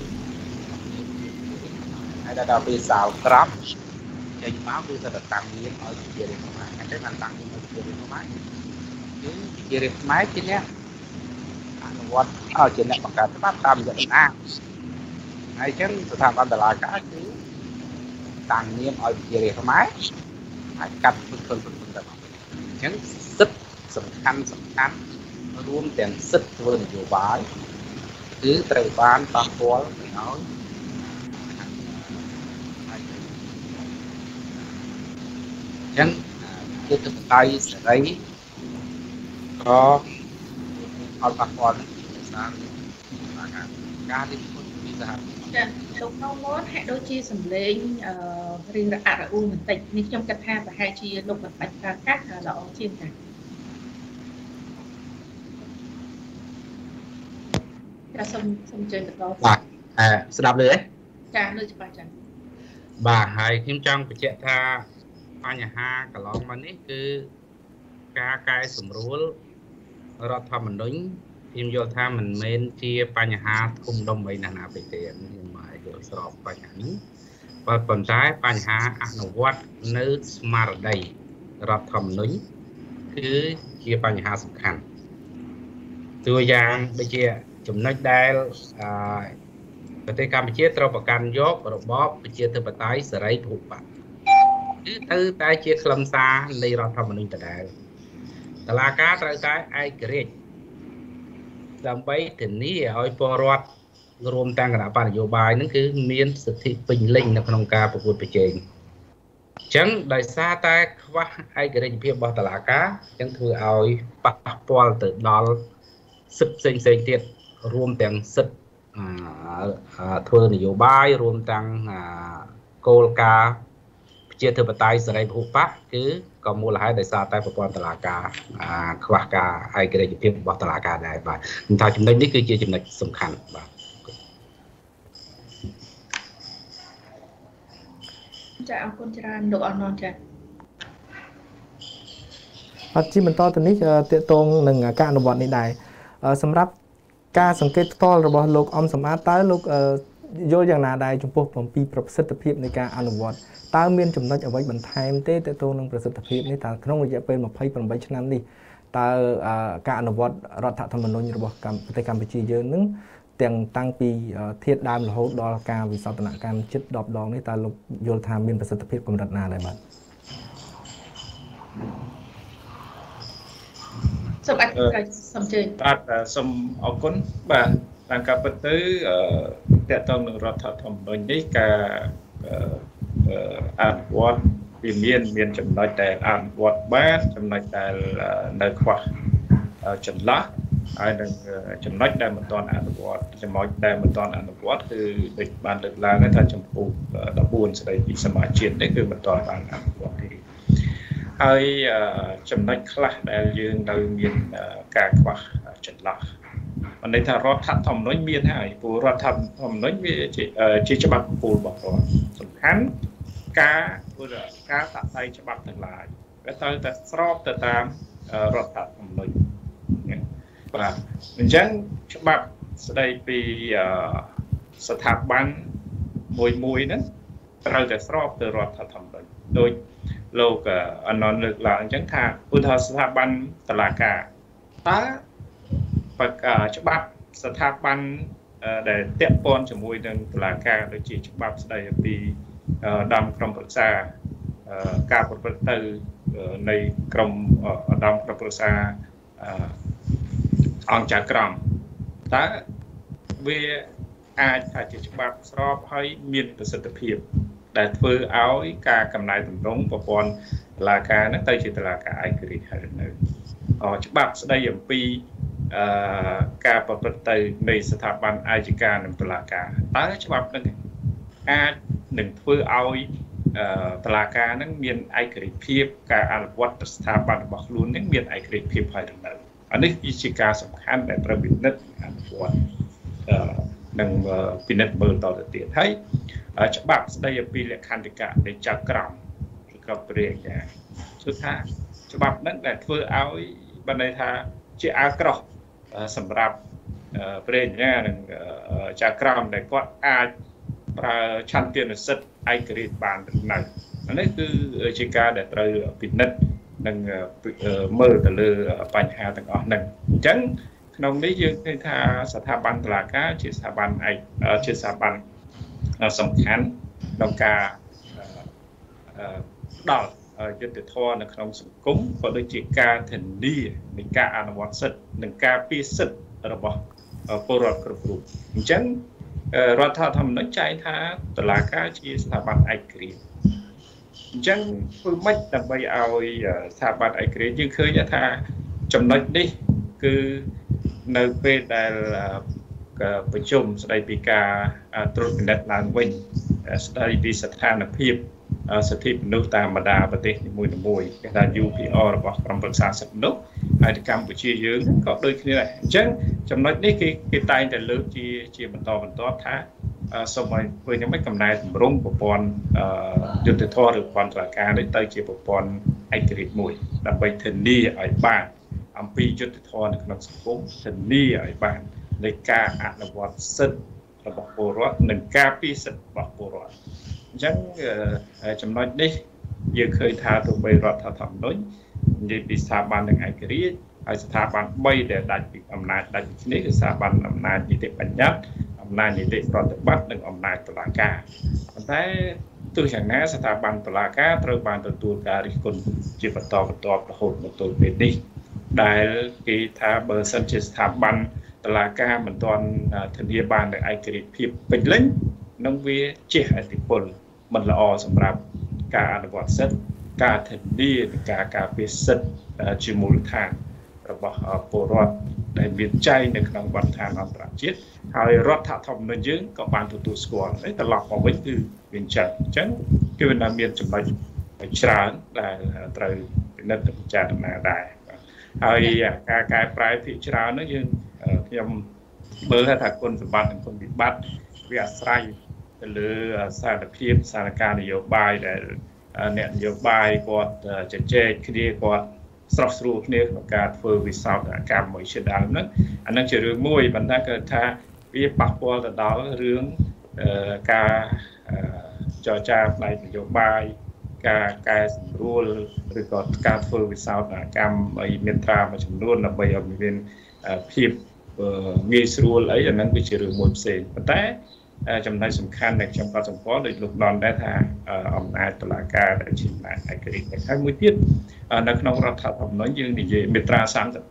ហើយដល់ពេលសាលក្រមចេញមកគឺទៅតាំងមានឲ្យជារាជខ្មែរអញ្ចឹងបានតាំងមានឲ្យជារាជខ្មែរគឺជារាជខ្មែរជាអ្នកអនុវត្តឲ្យជាអ្នកបង្កើតច្បាប់តាមរយៈតំណាងហើយអញ្ចឹងស្ថាប័នតុលាការគឺតាំងមានឲ្យជារាជខ្មែរហើយកាត់ទៅទៅអញ្ចឹងសិទ្ធិសំខាន់រួមទាំងសិទ្ធិធ្វើនយោបាយគឺត្រូវបានប៉ះពាល់ទៅឲ្យអញ្ចឹងយុទ្ធសាស្ត្រសេរីក៏អត់ប៉ះពាល់ដោយសារការរិះគន់ពីសហគមន៍ចាលោកនៅមុនហាក់ដូចជាសម្លេងរៀងរអាក់រអួលបន្តិចនេះខ្ញុំគិតថាប្រហែលជាលោកមិនបាច់ប្រើកាសល្អជាងចាសូមជើញបន្តបាទស្ដាប់លើទេចាលើច្បាស់ចាបាទហើយខ្ញុំចង់បញ្ជាក់ថាបញ្ហាកន្លងមកនេះគឺការកែសម្រួលរដ្ឋធម្មនុញ្ញខ្ញុំយល់ថាមិនមែនជាបញ្ហាធំដុំអីណាស់ណាពេកទេខ្ញុំមកយល់ស្របបញ្ហានេះប៉ុន្តែបញ្ហាអនុវត្តនៅស្មារតីរដ្ឋធម្មនុញ្ញគឺជាបញ្ហាសំខាន់តួយ៉ាងដូចជាចំណុចដែលប្រទេសកម្ពុជាត្រូវប្រកាន់យករបបប្រជាធិបតេយ្យសេរីពហុបកគឺទៅតែជាខ្លឹមសារនៃរដ្ឋធម្មនុញ្ញដដែលតុលាការត្រូវតែឯករាជ្យដើម្បីធានាឲ្យពលរដ្ឋរួមទាំងគណៈបកនយោបាយនឹងគឺមានសិទ្ធិពេញលេញនៅក្នុងការប្រកួតប្រជែងអញ្ចឹងដោយសារតែខ្វះឯករាជ្យភាពរបស់តុលាការអញ្ចឹងធ្វើឲ្យប៉ះពាល់ទៅដល់សិទ្ធិផ្សេងៗទៀតរួមទាំងសិទ្ធិធ្វើនយោបាយរួមទាំងគោលការណ៍ប្រជាធិបតេយ្យសេរីពហុបកគឺក៏មូលហេតុដោយសារតែប្រព័ន្ធតុលាការខ្វះការឯករាជ្យភាពរបស់តុលាការដែរបាទខ្ញុំថាចំណុចនេះគឺជាចំណុចសំខាន់បាទចាអរគុណច្រើនលោកអននចាបាទជាបន្តទៅនេះតកតងនឹងការអនុវត្តនេះដែរសម្រាប់ការសង្កេតផ្ទាល់របស់លោកអំសម្បត្តិតើលោកយល់យ៉ាងណាដែរចំពោះអំពីប្រសិទ្ធភាពនៃការអនុវត្តតើមានចំណុចអ្វីបន្ថែមទេតទៅនឹងប្រសិទ្ធភាពនេះតើក្នុងរយៈពេល28ឆ្នាំនេះតើការអនុវត្តរដ្ឋធម្មនុញ្ញរបស់ប្រទេសកម្ពុជាយើងនឹងទាំងតាំងពីធាតុដើមរហូតដល់ការវិសោធនកម្មជិត10ដងនេះតើលោកយល់ថាមានប្រសិទ្ធភាពកម្រិតណាដែរបាទសូមអរគុណសូមជើញបាទសូមអរគុណបាទតាមការពិតទៅតកតងនឹងរដ្ឋធម្មនុញ្ញនេះការអនុវត្តវាមានចំណុចដែលអនុវត្តបានចំណុចដែលនៅខ្វះចន្លោះហើយនឹងចំណុចដែលមិនទាន់អនុវត្តចំណុចដែលមិនទាន់អនុវត្តគឺដូចបានលើកឡើងថាចំពោះ14ស្ដីពីសមាជជាតិនេះគឺមិនទាន់បានអនុវត្តទេហើយចំណុចខ្លះដែលយើងនៅមានការខ្វះចន្លោះមិនន័យថារដ្ឋធម្មនុញ្ញមានហើយព្រោះរដ្ឋធម្មនុញ្ញវាជាច្បាប់គោលរបស់រដ្ឋសំខាន់ការតាក់តែងច្បាប់ទាំងឡាយវាត្រូវតែស្របទៅតាមរដ្ឋធម្មនុញ្ញបាទអញ្ចឹងច្បាប់ស្ដីពីស្ថាប័នមួយហ្នឹងត្រូវតែស្របទៅរដ្ឋធម្មនុញ្ញដោយលោកអនន្តលើកឡើងអញ្ចឹងថាឧទាហរណ៍ស្ថាប័នតុលាការតើច្បាប់ស្ថាប័នដែលពាក់ព័ន្ធជាមួយនឹងតុលាការដូចជាច្បាប់ស្ដីពីដំក្រុមប្រឹក្សាការប្រព្រឹត្តទៅនៃក្រុមដំក្រុមប្រឹក្សាអង្គចៅក្រមតើវាអាចថាជាច្បាប់ស្របហើយមានប្រសិទ្ធភាពដែលធ្វើឲ្យការកំណែតម្រង់ប្រព័ន្ធតុលាការហ្នឹងទៅជាតុលាការឯករាជ្យហើយនៅច្បាប់ស្ដីអំពីការប្រព្រឹត្តទៅនៃស្ថាប័នអាយកានិងតុលាការតើច្បាប់ហ្នឹងអាចនឹងធ្វើឲ្យតុលាការហ្នឹងមានឯករាជ្យភាពការអនុវត្តស្ថាប័នរបស់ខ្លួនហ្នឹងមានឯករាជ្យភាពហើយនៅអានេះជាការសំខាន់ដែលត្រូវពិនិត្យអនុវត្តនឹងពិនិត្យមើលតទៅទៀតហើយច្បាប់ស្ដីអំពីលក្ខន្តិកៈនៃចៅក្រមឬក៏ព្រះអាជ្ញាគឺថាច្បាប់ហ្នឹងដែលធ្វើឲ្យបានន័យថាជាអាវក្រោះសម្រាប់ព្រះអាជ្ញានិងចៅក្រមដែលគាត់អាចប្រើឆន្ទានុសិទ្ធិឯករាជ្យបានទៅនៅនេះគឺជាការដែលត្រូវពិនិត្យនិងមើលទៅលើបញ្ហាទាំងអស់ហ្នឹងអញ្ចឹងក្នុងនេះយើងឃើញថាស្ថាប័នតុលាការជាស្ថាប័នជាស្ថាប័នសំខាន់ក្នុងការផ្ដល់យុត្តិធម៌នៅក្នុងសង្គមក៏ដូចជាការធានានៃការអនុវត្តសិទ្ធិនិងការពារសិទ្ធិរបស់ពលរដ្ឋគ្រប់រូបអញ្ចឹងរដ្ឋធម្មនុញ្ញចែងថាតុលាការជាស្ថាប័នឯករាជ្យអញ្ចឹងធ្វើម៉េចដើម្បីឲ្យស្ថាប័នឯករាជ្យយើងឃើញថាចំណុចនេះគឺនៅពេលដែលប្រជុំស្ដីពីការត្រួតពិនិត្យឡើងវិញស្ដីពីស្ថានភាពសិទ្ធិមនុស្សតាមបណ្ដាប្រទេសនីមួយៗគេថា UPR របស់ក្រុមប្រឹក្សាសិទ្ធិមនុស្សហើយនៅកម្ពុជាយើងក៏ដូចគ្នាដែរអញ្ចឹងចំណុចនេះគេតែងតែលើកជាបន្តបន្ទាប់ថាសូមឲ្យធ្វើយ៉ាងម៉េចកំណែតម្រង់ប្រព័ន្ធយុត្តិធម៌ឬប្រព័ន្ធតុលាការនេះទៅជាប្រព័ន្ធឯករាជ្យមួយដើម្បីធានាឲ្យបានអំពីយុត្តិធម៌នៅក្នុងសង្គមធានាឲ្យបាននៃការអនុវត្តសិទ្ធិរបស់ពលរដ្ឋនិងការពារសិទ្ធិរបស់ពលរដ្ឋអញ្ចឹងចំណុចនេះយើងឃើញថាទោះបីរដ្ឋធម្មនុញ្ញនិយាយពីស្ថាប័ននឹងឯករាជ្យហើយស្ថាប័ន3ដែលដាច់ពីអំណាចដាច់ពីគ្នាគឺស្ថាប័នអំណាចនីតិបញ្ញត្តិអំណាចនីតិប្រតិបត្តិនិងអំណាចតុលាការប៉ុន្តែទោះយ៉ាងណាស្ថាប័នតុលាការត្រូវបានទទួលការរិះគន់ជាបន្តបន្ទាប់រហូតមកទល់ពេលនេះដែលគេថាបើសិនជាស្ថាប័នតុលាការមិនទាន់ធានាបាននូវឯករាជ្យភាពពេញលេញនឹងវាជះឥទ្ធិពលមិនល្អសម្រាប់ការអនុវត្តសិទ្ធិការធានានិងការការពារសិទ្ធិជាមូលដ្ឋានរបស់ពលរដ្ឋដែលមានចែងនៅក្នុងបទដ្ឋានអន្តរជាតិហើយរដ្ឋធម្មនុញ្ញយើងក៏បានទទួលស្គាល់ហើយត្រឡប់មកវិញគឺវាអញ្ចឹងគឺវាមានចំណុចច្រើនដែលត្រូវពិនិត្យពិចារណាដែរហើយការកែប្រែភាគច្រើននោះយើងខ្ញុំមើលថាគុណសម្បត្តិនិងគុណវិបត្តិវាអាស្រ័យទៅលើសារភាពសារការនយោបាយដែលអ្នកនយោបាយគាត់ជជែកគ្នាគាត់ស្រស់ស្រួលគ្នាក្នុងការធ្វើវិសោធនកម្មមួយជាដើមហ្នឹងអានឹងជារឿងមួយប៉ុន្តែគឺថាវាប៉ះពាល់ទៅដល់រឿងការចរចាផ្នែកនយោបាយការកែសម្រួលឬក៏ការធ្វើវិសោធនកម្មឲ្យមានត្រាមួយចំនួនដើម្បីឲ្យមានភាពងាយស្រួលអីអានឹងវាជារឿងមួយផ្សេងប៉ុន្តែចំណុចសំខាន់ដែលខ្ញុំក៏សម្គាល់ដោយលោកដនដែរថាអំណាចតុលាការដែលជាអំណាចឯករាជ្យហើយមួយទៀតនៅក្នុងរដ្ឋធម្មនុញ្ញយើងនិយាយមាត្រា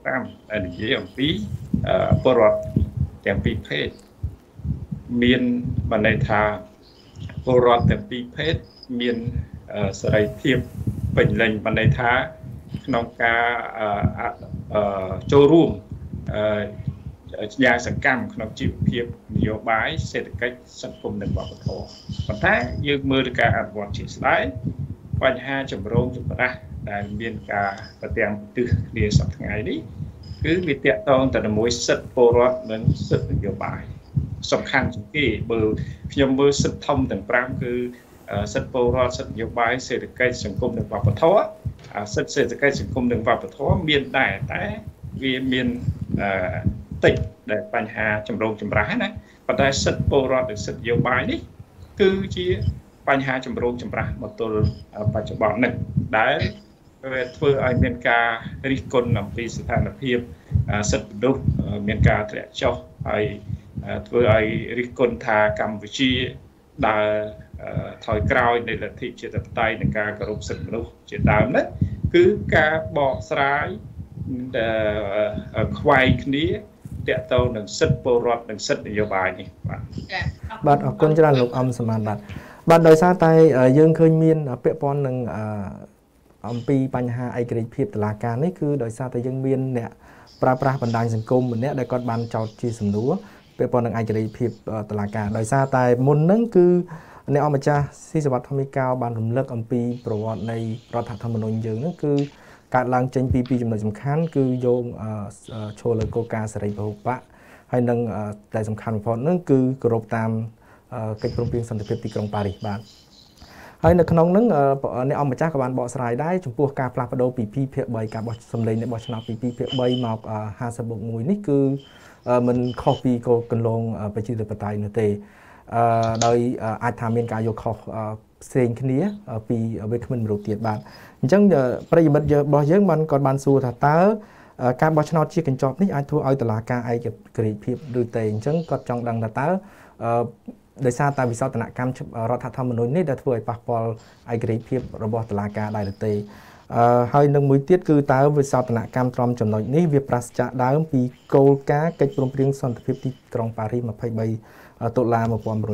35ដែលនិយាយអំពីពលរដ្ឋទាំងពីរភេទមានបានន័យថាពលរដ្ឋទាំងពីរភេទមានសេរីភាពពេញលេញបានន័យថាក្នុងការចូលរួមយ៉ាងសកម្មក្នុងជីវភាពនយោបាយសេដ្ឋកិច្ចសង្គមនិងវប្បធម៌ប៉ុន្តែយើងមើលទៅការអនុវត្តជាក់ស្ដែងបញ្ហាចម្រូងចម្រាសដែលមានការប្រទាំងទិសគ្នាសប្តាហ៍ថ្ងៃនេះគឺវាតាក់ទងទៅជាមួយសិទ្ធិពលរដ្ឋនិងសិទ្ធិនយោបាយសំខាន់ជាងគេបើខ្ញុំមើលសិទ្ធិធំទាំង5គឺសិទ្ធិពលរដ្ឋសិទ្ធិនយោបាយសេដ្ឋកិច្ចសង្គមនិងវប្បធម៌សិទ្ធិសេដ្ឋកិច្ចសង្គមនិងវប្បធម៌មានដែរតែវាមានតិចដែលបញ្ហាចម្រូងចម្រាសណាប៉ុន្តែសិទ្ធិពលរដ្ឋនិងសិទ្ធិនយោបាយនេះគឺជាបញ្ហាចម្រូងចម្រាសមកទល់បច្ចុប្បន្ននេះដែលវាធ្វើឲ្យមានការរិះគន់អំពីស្ថានភាពសិទ្ធិមនុស្សមានការធ្លាក់ចុះហើយធ្វើឲ្យរិះគន់ថាកម្ពុជាដើរថយក្រោយនៃលទ្ធិជាតិបតេយ្យនិងការគោរពសិទ្ធិមនុស្សជាដើមនេះគឺការបកស្រាយខ្វែងគ្នាតាក់ទងនឹងសិទ្ធិពលរដ្ឋនិងសិទ្ធិនយោបាយនេះបាទអរគុណច្រើនលោកអំសមានបាទដោយសារតែយើងឃើញមានពាក់ព័ន្ធនឹងអំពីបញ្ហាឯករាជ្យភាពតុលាការនេះគឺដោយសារតែយើងមានអ្នកប្រើប្រាស់បណ្ដាញសង្គមម្នាក់ដែលគាត់បានចោទជាសំណួរពាក់ព័ន្ធនឹងឯករាជ្យភាពតុលាការដោយសារតែមុនហ្នឹងគឺអ្នកអម្ចាស់ស៊ីសវត្ថធម្មិកោបានរំលឹកអំពីប្រវត្តិនៃរដ្ឋធម្មនុញ្ញយើងហ្នឹងគឺកើតឡើងចេញពីចំណុចសំខាន់គឺយោងឈលលើគោលការណ៍សេរីពហុបកហើយនឹងតែសំខាន់បំផុតហ្នឹងគឺគោរពតាមកិច្ចព្រមព្រៀងសន្តិភាពទីក្រុងប៉ារីសបាទហើយនៅក្នុងហ្នឹងអ្នកអង្គម្ចាស់ក៏បានបកស្រាយដែរចំពោះការផ្លាស់ប្ដូរពី2ភាគ3ការបោះសម្លេងអ្នកបោះឆ្នោតពី2ភាគ3មក50+1នេះគឺមិនខុសពីគោលគន្លងប្រជាធិបតេយ្យនោះទេដោយអាចថាមានការយកខុសផ្សេងគ្នាពីវាគ្មិនមួយរូបទៀតបាទអញ្ចឹងប្រិយមិត្តរបស់យើងគាត់បានសួរថាតើការបោះឆ្នោតជាកញ្ចប់នេះអាចធ្វើឲ្យតុលាការឯករាជ្យភាពឬទេអញ្ចឹងគាត់ចង់ដឹងថាតើដោយសារតែវិសោធនកម្មរដ្ឋធម្មនុញ្ញនេះដែលធ្វើឲ្យប៉ះពាល់ឯករាជ្យភាពរបស់តុលាការដែរឬទេហើយនឹងមួយទៀតគឺតើវិសោធនកម្មត្រង់ចំណុចនេះវាប្រាសចាកដើមពីគោលការណ៍កិច្ចព្រមព្រៀងសន្តិភាពទីក្រុងប៉ារីស23តុលា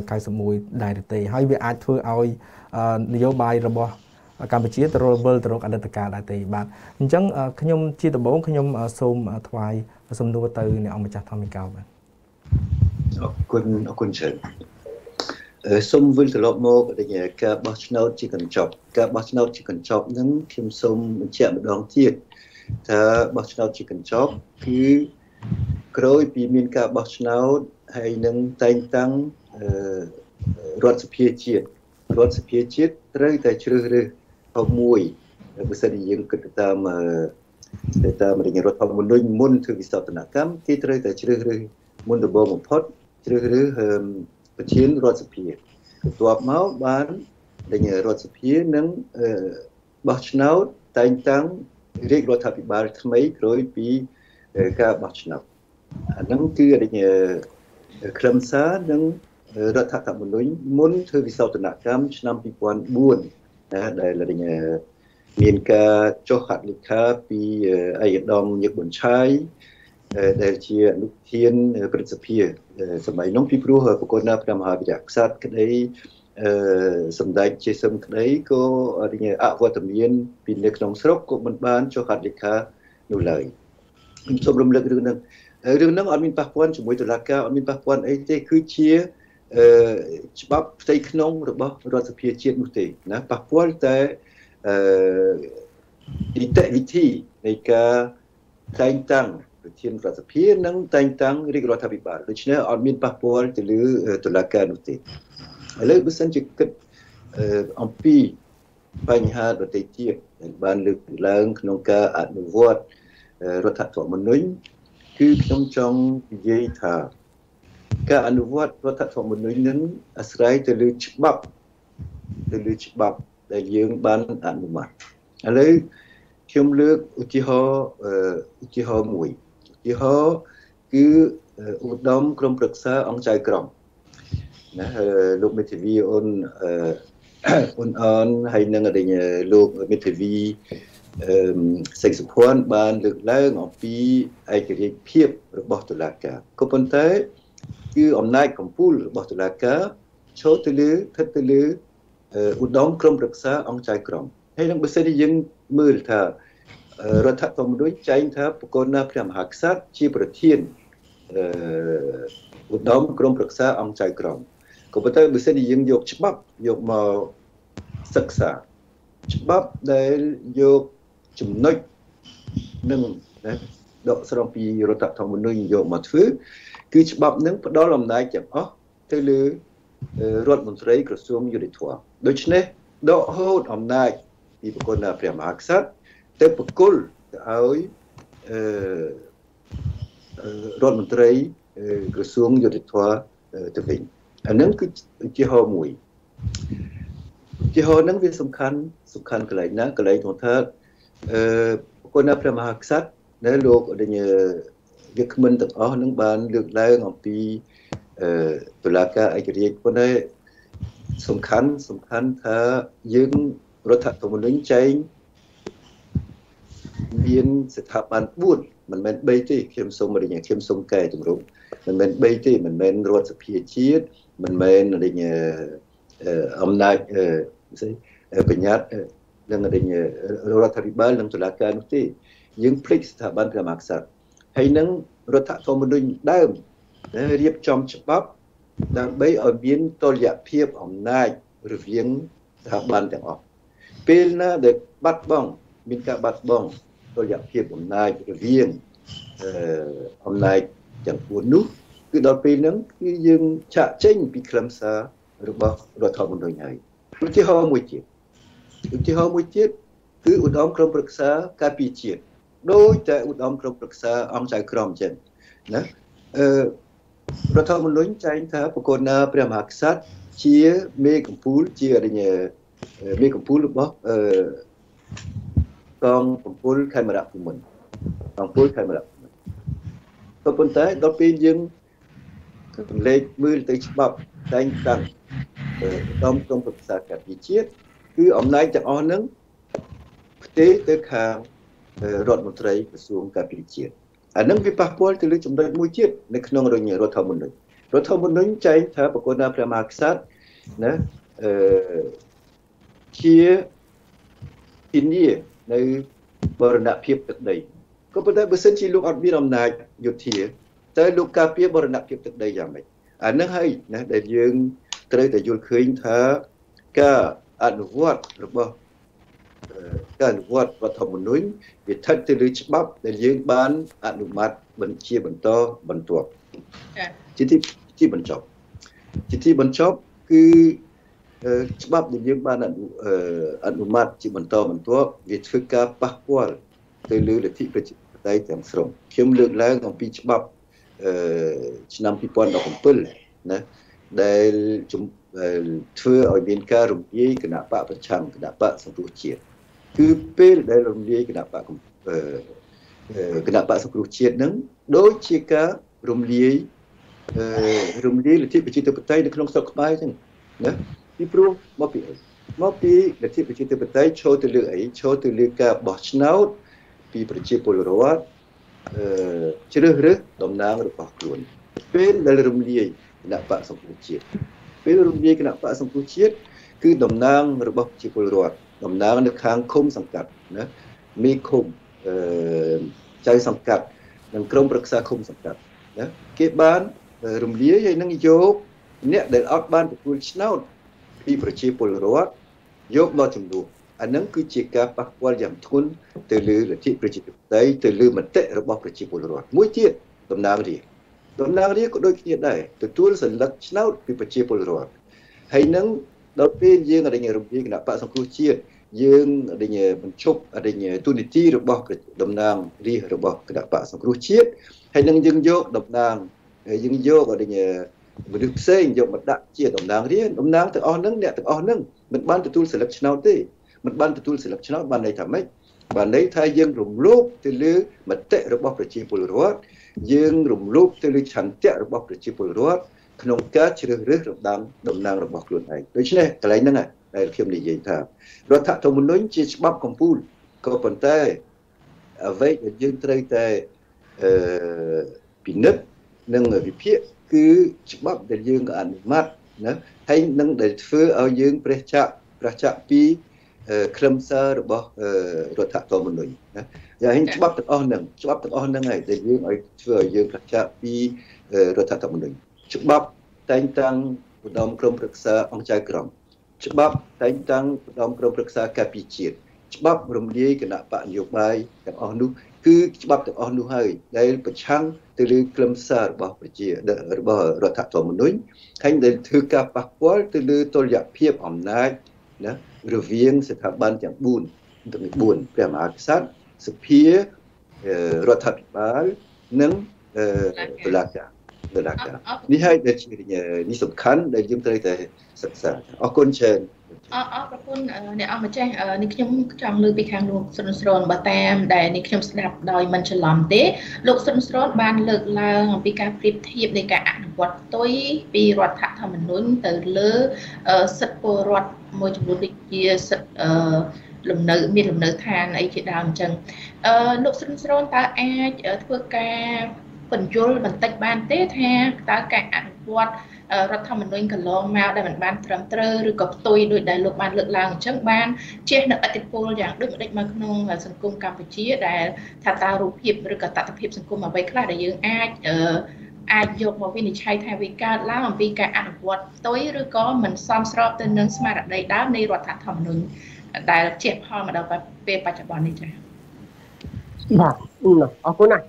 1991ដែរឬទេហើយវាអាចធ្វើឲ្យនយោបាយរបស់កម្ពុជាទៅរលទៅរកអតីតកាលដែរទេបាទអញ្ចឹងខ្ញុំជាដំបូងខ្ញុំសូមថ្វាយសំណួរទៅអ្នកអង្គម្ចាស់ថមីកោបាទអរគុណច្រើនសូមវិលត្រឡប់មកការបោះឆ្នោតជាកញ្ចប់ការបោះឆ្នោតជាកញ្ចប់ហ្នឹងខ្ញុំសូមបញ្ជាក់ម្ដងទៀតថាបោះឆ្នោតជាកញ្ចប់គឺក្រោយពីមានការបោះឆ្នោតហើយនឹងតែងតាំងរដ្ឋសភាជាតិត្រូវតែជ្រើសរើសមួយបើសិនជាយើងគិតតាមរដ្ឋធម្មនុញ្ញមុនធ្វើវិសោធនកម្មគេត្រូវតែជ្រើសរើសមុនដំបូងបំផុតជ្រើសរើសប្រធានរដ្ឋសភាបន្ទាប់មកបានរដ្ឋសភានឹងបោះឆ្នោតតែងតាំងរាជរដ្ឋាភិបាលថ្មីក្រោយពីការបោះឆ្នោតអាហ្នឹងគឺខ្លឹមសារនិងរដ្ឋធម្មនុញ្ញមុនធ្វើវិសោធនកម្មឆ្នាំ2004ដែលមានការចុះហត្ថលេខាពីឯកឧត្តមញឹកប៊ុនឆាយដែលជាអនុប្រធានព្រឹទ្ធសភាសម័យនោះពីព្រោះប្រគល់ណាព្រះមហាវីរក្សត្រក្តីសម្ដេចជាសឹមក្តីក៏អវត្តមានពីនៅក្នុងស្រុកក៏មិនបានចុះហត្ថលេខានោះឡើយខ្ញុំសូមរំលឹករឿងហ្នឹងអត់មានប៉ះពាល់ជាមួយតុលាការអត់មានប៉ះពាល់អីទេគឺជាច្បាប់ផ្ទៃក្នុងរបស់រដ្ឋសភាជាតិនោះទេណាប៉ះពាល់តែនីតិវិធីនៃការតែងតាំងប្រធានរដ្ឋសភានិងតែងតាំងរាជរដ្ឋាភិបាលដូច្នេះអត់មានប៉ះពាល់ទៅលើតុលាការនោះទេឥឡូវបើសិនជាគិតអំពីបញ្ហាដទៃទៀតដែលបានលើកឡើងក្នុងការអនុវត្តរដ្ឋធម្មនុញ្ញគឺខ្ញុំចង់និយាយថាការអនុវត្តរដ្ឋធម្មនុញ្ញនឹងអាស្រ័យទៅលើច្បាប់ដែលយើងបានអនុម័តឥឡូវខ្ញុំលើកឧទាហរណ៍មួយឧទាហរណ៍គឺឧត្តមក្រុមប្រឹក្សាអង្គចៅក្រមណាលោកមេធាវីអូនហើយនឹងលោកមេធាវីសេកសុភ័ណ្ឌបានលើកឡើងអំពីឯករាជ្យភាពរបស់តុលាការក៏ប៉ុន្តែគឺអំណាចកំពូលរបស់តុលាការឈរទៅលើស្ថិតទៅលើឧត្តមក្រុមប្រឹក្សាអង្គចៅក្រមហើយនឹងបើសិនជាយើងមើលថារដ្ឋធម្មនុញ្ញចែងថាប្រគល់ណាព្រះមហាក្សត្រជាប្រធានឧត្តមក្រុមប្រឹក្សាអង្គចៅក្រមក៏ប៉ុន្តែបើសិនជាយើងយកច្បាប់យកមកសិក្សាច្បាប់ដែលយកចំណុចនឹងដកស្រង់ពីរដ្ឋធម្មនុញ្ញយកមកធ្វើគឺច្បាប់នឹងផ្ដល់អំណាចទាំងអស់ទៅលើរដ្ឋមន្ត្រីក្រសួងយុតិធម៌ដូច្នេះដកហូតអំណាចពីប្រគល់ណាព្រះមហាក្សត្រទៅប្រគល់ទៅឲ្យរដ្ឋមន្ត្រីក្រសួងយុតិធម៌ទៅវិញអានឹងគឺឧទាហរណ៍មួយឧទាហរណ៍ហ្នឹងវាសំខាន់កន្លែងណាកន្លែងក្នុងថាប្រគល់ណាព្រះមហាក្សត្រដែលលោកវាគ្មិនទាំងអស់នឹងបានលើកឡើងអំពីតុលាការឯករាជ្យប៉ុន្តែសំខាន់ថាយើងរដ្ឋធម្មនុញ្ញចែងមានស្ថាប័ន4មិនមែន3ទេខ្ញុំសូមកែតម្រង់មិនមែន3ទេមិនមែនរដ្ឋសភាជាតិមិនមែនអំណាចបញ្ញត្តិនឹងរដ្ឋាភិបាលនិងតុលាការនោះទេយើងភ្លេចស្ថាប័នព្រះមហាក្សត្រហើយនឹងរដ្ឋធម្មនុញ្ញដើមរៀបចំច្បាប់ដើម្បីឲ្យមានតុល្យភាពអំណាចរវាងស្ថាប័នទាំងអស់ពេលណាដែលមានការបាត់បង់តុល្យភាពអំណាចរវាងអំណាចទាំង4នោះគឺដល់ពេលហ្នឹងគឺយើងចាក់ចេញពីខ្លឹមសាររបស់រដ្ឋធម្មនុញ្ញហើយឧទាហរណ៍មួយទៀតគឺឧត្តមក្រុមប្រឹក្សាការពារជាតិដោយតែឧត្តមក្រុមប្រឹក្សាអង្គចៅក្រមអញ្ចឹងណារដ្ឋធម្មនុញ្ញចែងថាប្រគល់ព្រះមហាក្សត្រជាមេកំពូលជាមេកំពូលរបស់កងកម្ពុជាខេមរៈភូមិន្ទក៏ប៉ុន្តែដល់ពេលយើងលេខមើលទៅច្បាប់តែងតាំងឧត្តមក្រុមប្រឹក្សាការពារជាតិគឺអំណាចទាំងអស់ហ្នឹងផ្ទេរទៅខាងរដ្ឋមន្ត្រីក្រសួងការពារជាតិអានឹងវាប៉ះពាល់ទៅលើចំណុចមួយទៀតនៅក្នុងរដ្ឋធម្មនុញ្ញចែងថាប្រគល់ព្រះមហាក្សត្រណាជាធានានៅបរណភាពទឹកដីក៏ប៉ុន្តែបើសិនជាលោកអត់មានអំណាចយោធាតែលោកការពារបរណភាពទឹកដីយ៉ាងម៉េចអានឹងហើយណាដែលយើងត្រូវតែយល់ឃើញថាការអនុវត្តរបស់រដ្ឋធម្មនុញ្ញវាស្ថិតទៅលើច្បាប់ដែលយើងបានអនុម័តបញ្ជាបន្តបន្ទាប់ជាបញ្ចប់គឺច្បាប់ដែលយើងបានអនុម័តជាបន្តបន្ទាប់វាធ្វើការប៉ះពាល់ទៅលើលទ្ធិប្រជាធិបតេយ្យទាំងស្រុងខ្ញុំលើកឡើងអំពីច្បាប់ឆ្នាំ2017ណាដែលធ្វើឲ្យមានការរំលាយគណៈបកប្រឆាំងគណៈបកសង្គ្រោះជាតិគឺពេលដែលរំលាយគណៈបកសង្គ្រោះជាតិហ្នឹងដូចជាការរំលាយលទ្ធិប្រជាធិបតេយ្យនៅក្នុងស្រុកខ្មែរអញ្ចឹងណាពីព្រោះមកពីលទ្ធិប្រជាធិបតេយ្យឈរទៅលើអីឈរទៅលើការបោះឆ្នោតពីប្រជាពលរដ្ឋជ្រើសរើសតំណាងរបស់ខ្លួនពេលដែលរំលាយគណៈបកសង្គ្រោះជាតិគឺតំណាងរបស់ប្រជាពលរដ្ឋតំណាងនៅខាងឃុំសង្កាត់ណាមេឃុំចៅសង្កាត់និងក្រុមប្រឹក្សាឃុំសង្កាត់ណាគេបានរំលាយហើយនឹងយកអ្នកដែលអត់បានទទួលឆ្នោតពីប្រជាពលរដ្ឋយកមកជំនួសអានឹងគឺជាការប៉ះពាល់យ៉ាងធ្ងន់ទៅលើលទ្ធិប្រជាធិបតេយ្យទៅលើមតិរបស់ប្រជាពលរដ្ឋមួយទៀតតំណាងរាស្ត្រក៏ដូចគ្នាដែរទទួលសញ្ញាឆ្នោតពីប្រជាពលរដ្ឋហើយនឹងដល់ពេលយើងរំលាយគណៈបកសង្គ្រោះជាតិយើងបញ្ឈប់ទូនីតិរបស់តំណាងរាស្ត្ររបស់គណៈបកសង្គ្រោះជាតិហើយនឹងយើងយកតំណាងយើងយកមនុស្សផ្សេងយកមកដាក់ជាតំណាងរាស្ត្រតំណាងទាំងអស់ហ្នឹងអ្នកទាំងអស់ហ្នឹងមិនបានទទួលសិលឹកឆ្នោតទេមិនបានទទួលសិលឹកឆ្នោតបានន័យថាម៉េចបានន័យថាយើងរំលោភទៅលើមតិរបស់ប្រជាពលរដ្ឋយើងរំលោភទៅលើឆន្ទៈរបស់ប្រជាពលរដ្ឋក្នុងការជ្រើសរើសតំណាងរបស់ខ្លួនឯងដូច្នេះកន្លែងហ្នឹងដែលខ្ញុំនិយាយថារដ្ឋធម្មនុញ្ញជាច្បាប់កម្ពុជាក៏ប៉ុន្តែអ្វីដែលយើងត្រូវតែពិនិត្យនិងវិភាគគឺច្បាប់ដែលយើងអនុម័តណាហើយនឹងដែលធ្វើឲ្យយើងប្រឆាក់ពីខ្លឹមសាររបស់រដ្ឋធម្មនុញ្ញណាហើយច្បាប់ទាំងអស់ហ្នឹងហើយដែលយើងឲ្យធ្វើឲ្យយើងប្រឆាក់ពីរដ្ឋធម្មនុញ្ញច្បាប់តែងតាំងឧត្តមក្រុមប្រឹក្សាអង្គចៅក្រមច្បាប់តែងតាំងឧត្តមក្រុមប្រឹក្សាការពារជាតិច្បាប់រំលាយគណៈបកនយោបាយទាំងអស់នោះគឺច្បាប់ទាំងអស់នោះហើយដែលប្រឆាំងទៅលើខ្លឹមសាររបស់រដ្ឋធម្មនុញ្ញហើយដែលធ្វើការប៉ះពាល់ទៅលើតុល្យភាពអំណាចណារវាងស្ថាប័នទាំង4ព្រះមហាក្សត្រសភារដ្ឋាភិបាលនិងតុលាការនេះហើយដែលជានេះសំខាន់ដែលយើងត្រូវតែសិក្សាអរគុណច្រើនអរគុណអ្នកអង្គម្ចាស់នេះខ្ញុំចង់លើកពីខាងលោកសុនស្រនបើតាមដែលនេះខ្ញុំស្ដាប់ដោយមិនច្រឡំទេលោកសុនស្រនបានលើកឡើងអំពីការប្រៀបធៀបនៃការអនុវត្តផ្ទុយពីរដ្ឋធម្មនុញ្ញទៅលើសិទ្ធិពលរដ្ឋមួយចំនួនដូចជាសិទ្ធិលំនៅមានលំនៅឋានអីជាដើមអញ្ចឹងលោកសុនស្រនតើអាចធ្វើការបញ្យល់បន្តិចបានទេថាតើការអនុវត្តរដ្ឋធម្មនុញ្ញកន្លងមកដែលមិនបានត្រឹមត្រូវឬក៏ផ្ទុយដោយដែលលោកបានលើកឡើងអញ្ចឹងបានជះនូវឥទ្ធិពលយ៉ាងដូចម្តេចមកក្នុងសង្គមកម្ពុជាដែលថាតើរូបភាពឬក៏តថភាពសង្គមអ្វីខ្លះដែលយើងអាចយកមកវិនិច្ឆ័យថាវាកើតឡើងអំពីការអនុវត្តផ្ទុយឬក៏មិនសមស្របទៅនឹងស្មារតីដើមនៃរដ្ឋធម្មនុញ្ញដែលជះផលមកដល់ពេលបច្ចុប្បន្ននេះចា៎បាទអរគុណណាស់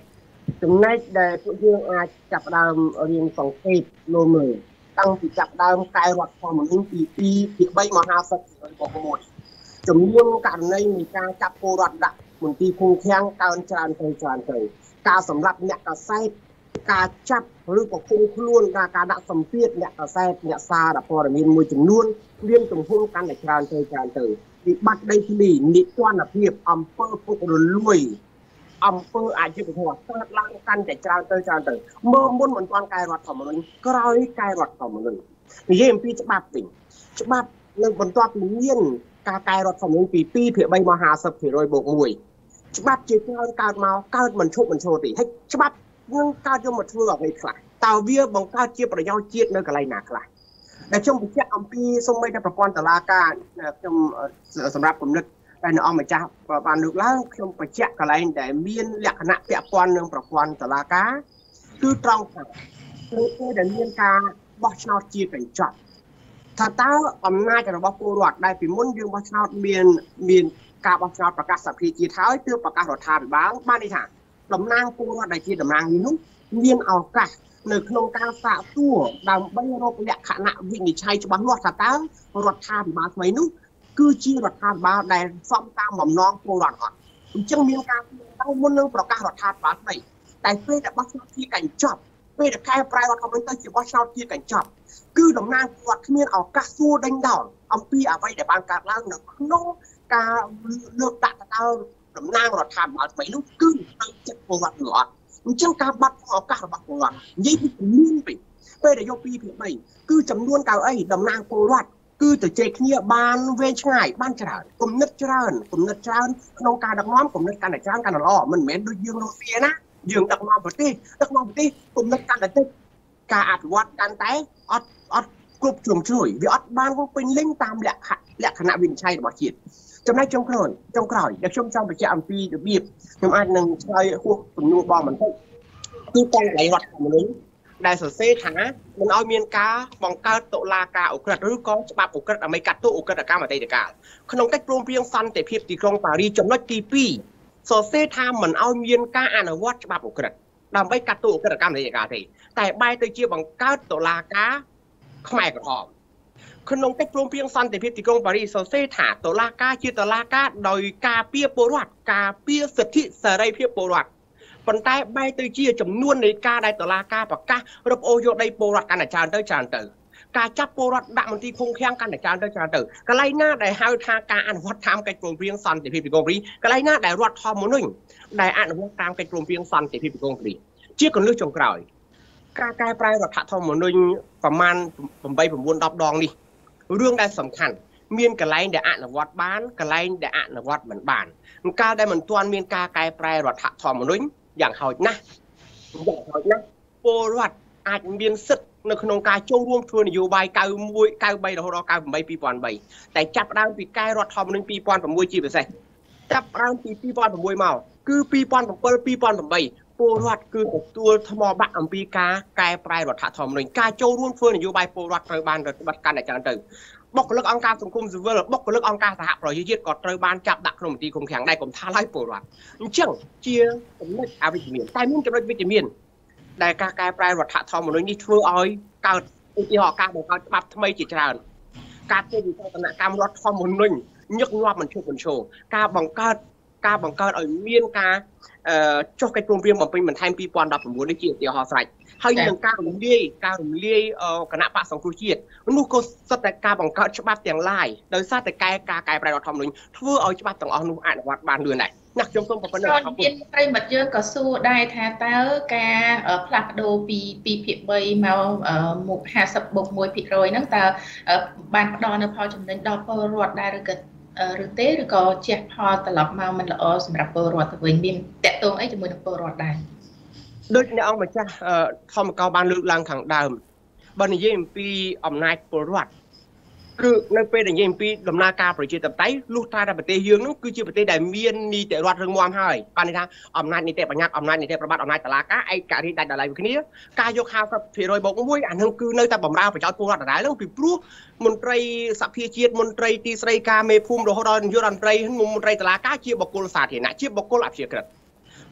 ចំណែកដែលពួកយើងអាចចាប់ផ្ដើមរៀនសង្កេតមើលតាំងពីចាប់ផ្ដើមកែរដ្ឋធម្មនុញ្ញពី2ពី3មក50បូក1ចំនួនករណីនៃការចាប់ពលរដ្ឋដាក់មន្ទីរឃុំឃាំងកើនច្រើនទៅការសម្រាប់អ្នកកសែតការចាប់ឬក៏ឃុំខ្លួនការដាក់សម្ពាធអ្នកកសែតអ្នកសារព័ត៌មានមួយចំនួនមានទំហំកាន់តែច្រើនទៅវិបត្តិដីធ្លីនិទានភាពអំពើពុករលួយអំពើអយុត្តិធម៌កើតឡើងកាន់តែច្រើនទៅមើលមុនមិនទាន់កែរដ្ឋធម្មនុញ្ញក្រោយកែរដ្ឋធម្មនុញ្ញនិយាយអំពីច្បាប់វិញច្បាប់នៅបន្ទាប់ពីមានការកែរដ្ឋធម្មនុញ្ញពី2ភាគ3មក50%បូក1ច្បាប់ជាច្រើនកើតមិនឈប់មិនឈរទេហើយច្បាប់នឹងកើតយកមកធ្វើអ្វីខ្លះតើវាបង្កើតជាប្រយោជន៍ជាតិនៅកន្លែងណាខ្លះដែលខ្ញុំបញ្ជាក់អំពីសូម្បីតែប្រព័ន្ធតុលាការខ្ញុំសម្រាប់គំនិតដែលនៅអង្គម្ចាស់បានលើកឡើងខ្ញុំបញ្ជាក់កន្លែងដែលមានលក្ខណៈពាក់ព័ន្ធនឹងប្រព័ន្ធតុលាការគឺត្រង់ថាពេលដែលមានការបោះឆ្នោតជាកញ្ចប់ថាតើអំណាចរបស់ពលរដ្ឋដែលពីមុនយើងបោះឆ្នោតមានការបោះឆ្នោតប្រកាសសភាជាតិហើយទើបប្រកាសរដ្ឋាភិបាលបានន័យថាតំណាងពលរដ្ឋដែលជាតំណាងនេះនោះមានឱកាសនៅក្នុងការសាកសួរដើម្បីរកលក្ខណៈវិនិច្ឆ័យច្បាស់លាស់ថាតើរដ្ឋាភិបាលថ្មីនោះគឺជារដ្ឋាភិបាលដែលសមតាមបំណងពលរដ្ឋអត់អញ្ចឹងមានការទៅមុននឹងប្រកាសរដ្ឋាភិបាលថ្មីតែពេលដែលបោះឆ្នោតជាកញ្ចប់ពេលដែលកែប្រែរដ្ឋធម្មនុញ្ញទៅជាបោះឆ្នោតជាកញ្ចប់គឺតំណាងពលរដ្ឋគ្មានឱកាសសួរដេញដោលអំពីអ្វីដែលបានកើតឡើងនៅក្នុងការលើកដាក់ទៅតំណាងរដ្ឋាភិបាលថ្មីនោះគឺទៅចិត្តពលរដ្ឋឬអត់អញ្ចឹងការបាត់បង់ឱកាសរបស់ពលរដ្ឋនិយាយពីចំនួនពេលដែលយក2ភាគ3គឺចំនួនកៅអីតំណាងពលរដ្ឋគឺទៅជែកគ្នាបានវែងឆ្ងាយបានច្រើនគំនិតច្រើនក្នុងការដឹកនាំគំនិតកាន់តែច្រើនកាន់តែល្អមិនមែនដូចយើងរុស្ស៊ីណាយើងដឹកនាំប្រទេសគំនិតកាន់តែតិចការអភិវឌ្ឍកាន់តែអត់គ្រប់ជ្រុងជ្រោយវាអត់បានពេញលេញតាមលក្ខណៈវិនិច្ឆ័យរបស់ជាតិចំណែកចុងក្រោយដែលខ្ញុំចង់បញ្ជាក់អំពីរបៀបខ្ញុំអាចនឹងឆ្លើយហួសសំណួរបងបន្តិចគឺតែកន្លែងរដ្ឋធម្មនុញ្ញដែលសរសេរថាមិនឲ្យមានការបង្កើតតុលាការអូក្រិដ្ឋឬក៏ច្បាប់អូក្រិដ្ឋដើម្បីកាត់ទោសអូក្រិដ្ឋកម្មអតីតកាលក្នុងកិច្ចព្រមព្រៀងសន្តិភាពទីក្រុងប៉ារីសចំណុចទី2សរសេរថាមិនឲ្យមានការអនុវត្តច្បាប់អូក្រិដ្ឋដើម្បីកាត់ទោសអូក្រិដ្ឋកម្មអតីតកាលទេតែបែរទៅជាបង្កើតតុលាការខ្មែរក្រហមក្នុងកិច្ចព្រមព្រៀងសន្តិភាពទីក្រុងប៉ារីសសរសេរថាតុលាការជាតុលាការដោយការពារពលរដ្ឋការពារសិទ្ធិសេរីភាពពលរដ្ឋប៉ុន្តែបែរទៅជាចំនួននៃការដែលតុលាការប្រកាសរឹបអូសយកដីពលរដ្ឋកាន់តែច្រើនទៅការចាប់ពលរដ្ឋដាក់មន្ទីរឃុំឃាំងកាន់តែច្រើនទៅកន្លែងណាដែលហៅថាការអនុវត្តតាមកិច្ចព្រមព្រៀងសន្តិភាពទីក្រុងប៉ារីសកន្លែងណាដែលរដ្ឋធម្មនុញ្ញដែលអនុវត្តតាមកិច្ចព្រមព្រៀងសន្តិភាពទីក្រុងប៉ារីសជាកន្លឹះចុងក្រោយការកែប្រែរដ្ឋធម្មនុញ្ញប្រមាណ8 9 10ដងនេះរឿងដែលសំខាន់មានកន្លែងដែលអនុវត្តបានកន្លែងដែលអនុវត្តមិនបានកាលដែលមិនទាន់មានការកែប្រែរដ្ឋធម្មនុញ្ញយ៉ាងហោចណាស់ពលរដ្ឋអាចមានសិទ្ធិនៅក្នុងការចូលរួមធ្វើនយោបាយ91 93រហូតដល់98 2003តែចាប់ផ្ដើមពីកែរដ្ឋធម្មនុញ្ញ2006ជាពិសេសចាប់ផ្ដើមពី2006មកគឺ2007 2008ពលរដ្ឋគឺទទួលថ្មបាក់អំពីការកែប្រែរដ្ឋធម្មនុញ្ញការចូលរួមធ្វើនយោបាយពលរដ្ឋត្រូវបានរឹតបន្តឹងកាន់តែច្រើនទៅបុគ្គលិកអង្គការសង្គមស៊ីវិលបុគ្គលិកអង្គការសហប្រជាជាតិក៏ត្រូវបានចាប់ដាក់ក្នុងមន្ទីរឃុំឃាំងដែរកុំថាឡើយពលរដ្ឋអញ្ចឹងជាចំណុចអវិជ្ជមានតែមានចំណុចវិជ្ជមានដែលការកែប្រែរដ្ឋធម្មនុញ្ញនេះធ្វើឲ្យកើតឧទាហរណ៍ការបង្កើតច្បាប់ថ្មីជាច្រើនការធ្វើវិសោធនកម្មរដ្ឋធម្មនុញ្ញញឹកញាប់មិនឈប់មិនឈរការបង្កើតឲ្យមានការចុះកិច្ចព្រមព្រៀងបំពេញបន្ថែម2019នេះជាឧទាហរណ៍ស្រេចហើយនឹងការរំលាយគណៈបក្សសង្គ្រោះជាតិនោះក៏សិតតែការបង្កើតច្បាប់ទាំងឡាយដោយសារតែការកែប្រែរដ្ឋធម្មនុញ្ញធ្វើឲ្យច្បាប់ទាំងអស់នោះអនុវត្តបានលឿនដែរណាខ្ញុំសូមប៉ុណ្ណឹងអរគុណប្រិមិត្តយើងក៏សួរដែរថាតើការផ្លាស់ប្ដូរពី2ភាគ3មក50បូក1%ហ្នឹងតើបានផ្ដល់នូវផលចំណេញដល់ពលរដ្ឋដែរឬទេឬក៏ជះផលត្រឡប់មកមិនល្អសម្រាប់ពលរដ្ឋទៅវិញមានតកតងអីជាមួយនឹងពលរដ្ឋដែរដូចអ្នកអង្គម្ចាស់ធម្មកោបានលើកឡើងខាងដើមបើនិយាយអំពីអំណាចពលរដ្ឋគឺនៅពេលដែលនិយាយអំពីដំណើរការប្រជាធិបតេយ្យលុះត្រាតែប្រទេសយើងនោះគឺជាប្រទេសដែលមាននីតិរដ្ឋរឹងមាំហើយបានន័យថាអំណាចនីតិបញ្ញត្តិអំណាចនីតិប្រតិបត្តិអំណាចតុលាការឯករាជ្យដាច់ដោយឡែកគ្នាការយក50%បូក1អានឹងគឺនៅតែបម្រើប្រយោជន៍ពលរដ្ឋដដែលហ្នឹងពីព្រោះមន្ត្រីសភាជាតិមន្ត្រីទីស្តីការមេភូមិរហូតដល់នាយករដ្ឋមន្ត្រីមន្ត្រីតុលាការជាបុគ្គលសាធារណៈជាបុគ្គលអព្យាក្រឹត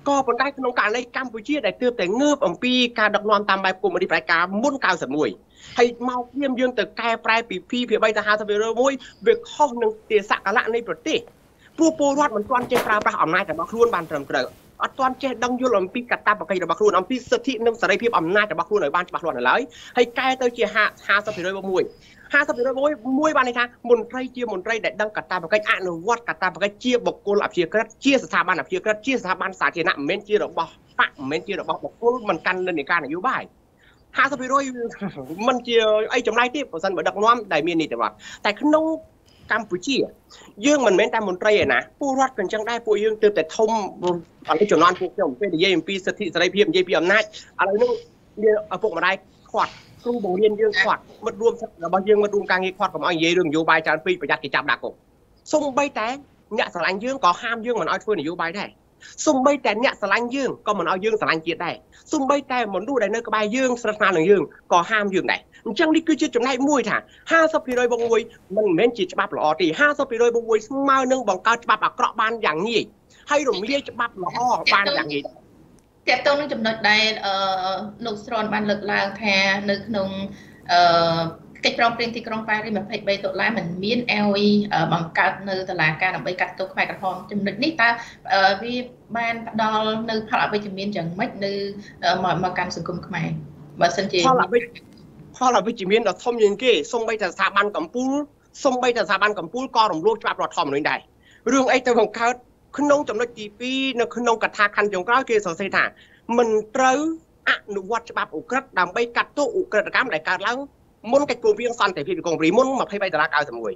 ก็บนได้ขนมการในกัมพูชีได้เติมแต่เงือบอมปีการดักนอนตามใบกลุ่มอดีตรายการมุ่นการสมุยให้เมาเยี่ยมยืนแต่แก่ปลายปีพี่เพียใบทหารสเปรย์มวยเบิกห้องหนึ่งเตียสักละในประเทศผู้โปรดมันตอนเจ้าปลาอำนาจแต่บักล้วนบานเติมเกลือตอนเจ้าดังยุลอมปีกัตตาบักไก่บักล้วนอมปีสถินึงสลายเพียบอำนาจแต่บักล้วนในบ้านบักล้วนอะไรให้แก่เตอเจียหาสเปรย์มวย50%มวยบ้านในทางมนตรีเจียมนตรีได้ดังกัตตาบักไก่อนุวัตกัตตาบักไก่เจียบกกุลอภิเกษเจียสถาบันอภิเกษเจียสถาบันสาธารณะเมนเจียดอกบ่ปะเมนเจียดอกบ่บกกุลมันกันในการนโยบาย50%มันเจียไอ้จำไรที่ผมสั่งเหมือนดักน้อมได้มีนี่แต่ว่าแต่ขนมกัมพูชียื่งมันเม้นตามมนตรีนะผู้รัฐกันจังได้ผู้ยื่งเติมแต่ทมอะไรจำนวนพวกเจ้าเป็นเยี่ยมปีสถิสไลเพียมเยี่ยมอำนาจอะไรนึงเดี๋ยวพวกมาได้ขวดครูบ่งเรียนยื่งขวดมารวมแล้วบางยื่งมารวมการเงินขวดของเอาเยี่ยเรื่องโยบายการปีประหยัดกิจจำดักกบส่งใบแต่เนี่ยสลายยื่งก็ห้ามยื่งมันเอาช่วยนโยบายได้ซุ่มใบแต่เนี่ยสลายยื่งก็มันเอายื่งสลายเกียรติได้ซุ่มใบแต่มันดูได้เนื้อกระบายยื่งสถานหนึ่งยื่งก็ห้ามยื่งได้จังนี่คือจุดจำได้มวยถ่ะ50%บางมวยมันเม้นจีฉบับหล่อตี50%บางมวยมาหนึ่งบางการฉบับอักระบานอย่างนี้ให้หลงมีฉบับหล่อบานอย่างนี้แต่ตรงนี้จำนวนได้ลูกสรอนบานเลิกลางแทนนึกนงកិច្ចប្រំពៃទីក្រុងប៉ារីស23តុលាមិនមាន LE បង្កើតនៅតុលាការដើម្បីកាត់ទោសខ្មែរក្រហមចំណុចនេះតើវាបានផ្ដល់នៅផលអវិជ្ជមានយ៉ាងម៉េចនៅមកកាន់សង្គមខ្មែរបើសិនជាផលអវិជ្ជមានដ៏ធំជាងគេសូម្បីតែស្ថាប័នកម្ពុជាក៏រំលោភច្បាប់រដ្ឋធម្មនុញ្ញដែររឿងអីទៅបង្កើតក្នុងចំណុចទី2នៅក្នុងកថាខណ្ឌចុងក្រោយគេសរសេរថាមិនត្រូវអនុវត្តច្បាប់ឧក្រិដ្ឋដើម្បីកាត់ទោសឧក្រិដ្ឋកម្មដែលកើតឡើងមុនកិច្ចព្រមព្រៀងសន្តិភាពកុងព្រីមុន23ដុល្លារ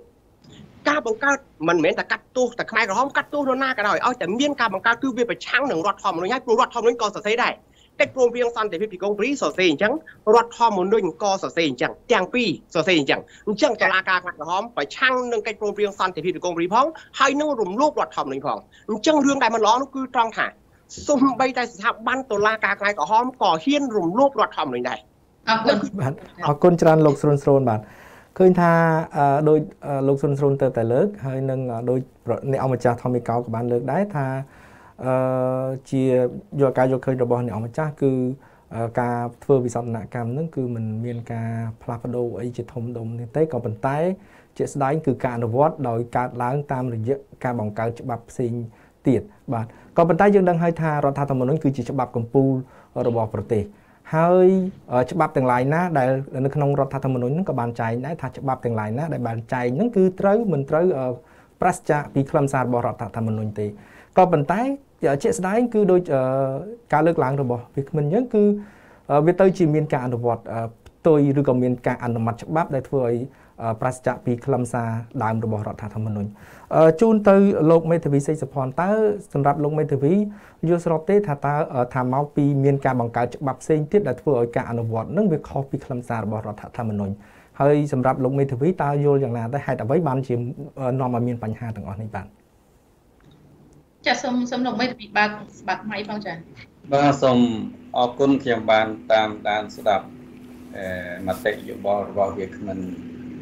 91ការបង្កើតមិនមែនតែកាត់ទោសតែខ្មែរក្រហមកាត់ទោសនរណាក៏ដោយឲ្យតែមានការបង្កើតគឺវាប្រឆាំងនឹងរដ្ឋធម្មនុញ្ញហើយព្រោះរដ្ឋធម្មនុញ្ញក៏សរសេរដែរកិច្ចព្រមព្រៀងសន្តិភាពកុងព្រីសរសេរអញ្ចឹងរដ្ឋធម្មនុញ្ញក៏សរសេរអញ្ចឹងទាំងពីរសរសេរអញ្ចឹងតុលាការខ្មែរក្រហមប្រឆាំងនឹងកិច្ចព្រមព្រៀងសន្តិភាពកុងព្រីផងហើយនឹងរំលោភរដ្ឋធម្មនុញ្ញផងអញ្ចឹងរឿងដែលមិនល្អនោះគឺត្រង់ថាសូម្បីតែស្ថាប័នតុលាការខ្មែរក្រហមក៏ហ៊ានរំលោភរដ្ឋធម្មនុញ្ញដែរអរគុណច្រើនលោកស្រូនបាទឃើញថាដោយលោកស្រូនទៅតែលើកហើយនឹងដោយអ្នកអង្គម្ចាស់ថមីកោក៏បានលើកដែរថាជាការយកឃើញរបស់អ្នកអង្គម្ចាស់គឺការធ្វើវិសោធនកម្មហ្នឹងគឺมันមានការផ្លាស់ប្ដូរអីជាធំដុំនេះទេក៏ប៉ុន្តែជាស្ដែងគឺការអនុវត្តដោយកើតឡើងតាមរយៈការបង្កើតច្បាប់ផ្សេងទៀតបាទក៏ប៉ុន្តែយើងដឹងហើយថារដ្ឋធម្មនុញ្ញគឺជាច្បាប់កម្ពុជារបស់ប្រទេសហើយច្បាប់ទាំងឡាយណាដែលនៅក្នុងរដ្ឋធម្មនុញ្ញហ្នឹងក៏បានចែងដែរថាច្បាប់ទាំងឡាយណាដែលបានចែងហ្នឹងគឺត្រូវមិនត្រូវប្រឆាំងពីខ្លឹមសាររបស់រដ្ឋធម្មនុញ្ញទេក៏ប៉ុន្តែជាក់ស្ដែងគឺដូចការលើកឡើងរបស់វាគ្មិនយើងគឺវាទៅជាមានការអនុវត្តផ្ទុយឬក៏មានការអនុម័តច្បាប់ដែលធ្វើឲ្យប្រឆាំងពីខ្លឹមសារដើមរបស់រដ្ឋធម្មនុញ្ញជូនទៅលោកមេធាវីសេកសុផាន់តើសម្រាប់លោកមេធាវីយល់ស្របទេថាមកពីមានការបង្កើតច្បាប់ផ្សេងទៀតដែលធ្វើឲ្យការអនុវត្តនឹងវាខុសពីខ្លឹមសាររបស់រដ្ឋធម្មនុញ្ញហើយសម្រាប់លោកមេធាវីតើយល់យ៉ាងណាដែរហេតុអ្វីបានជានាំឲ្យមានបញ្ហាទាំងអស់នេះបាទចាសូមលោកមេធាវីបើកស្បាត់ម៉ៃផងចាបាទសូមអរគុណខ្ញុំបានតាមដានស្ដាប់មតិយោបល់របស់វាគ្មិន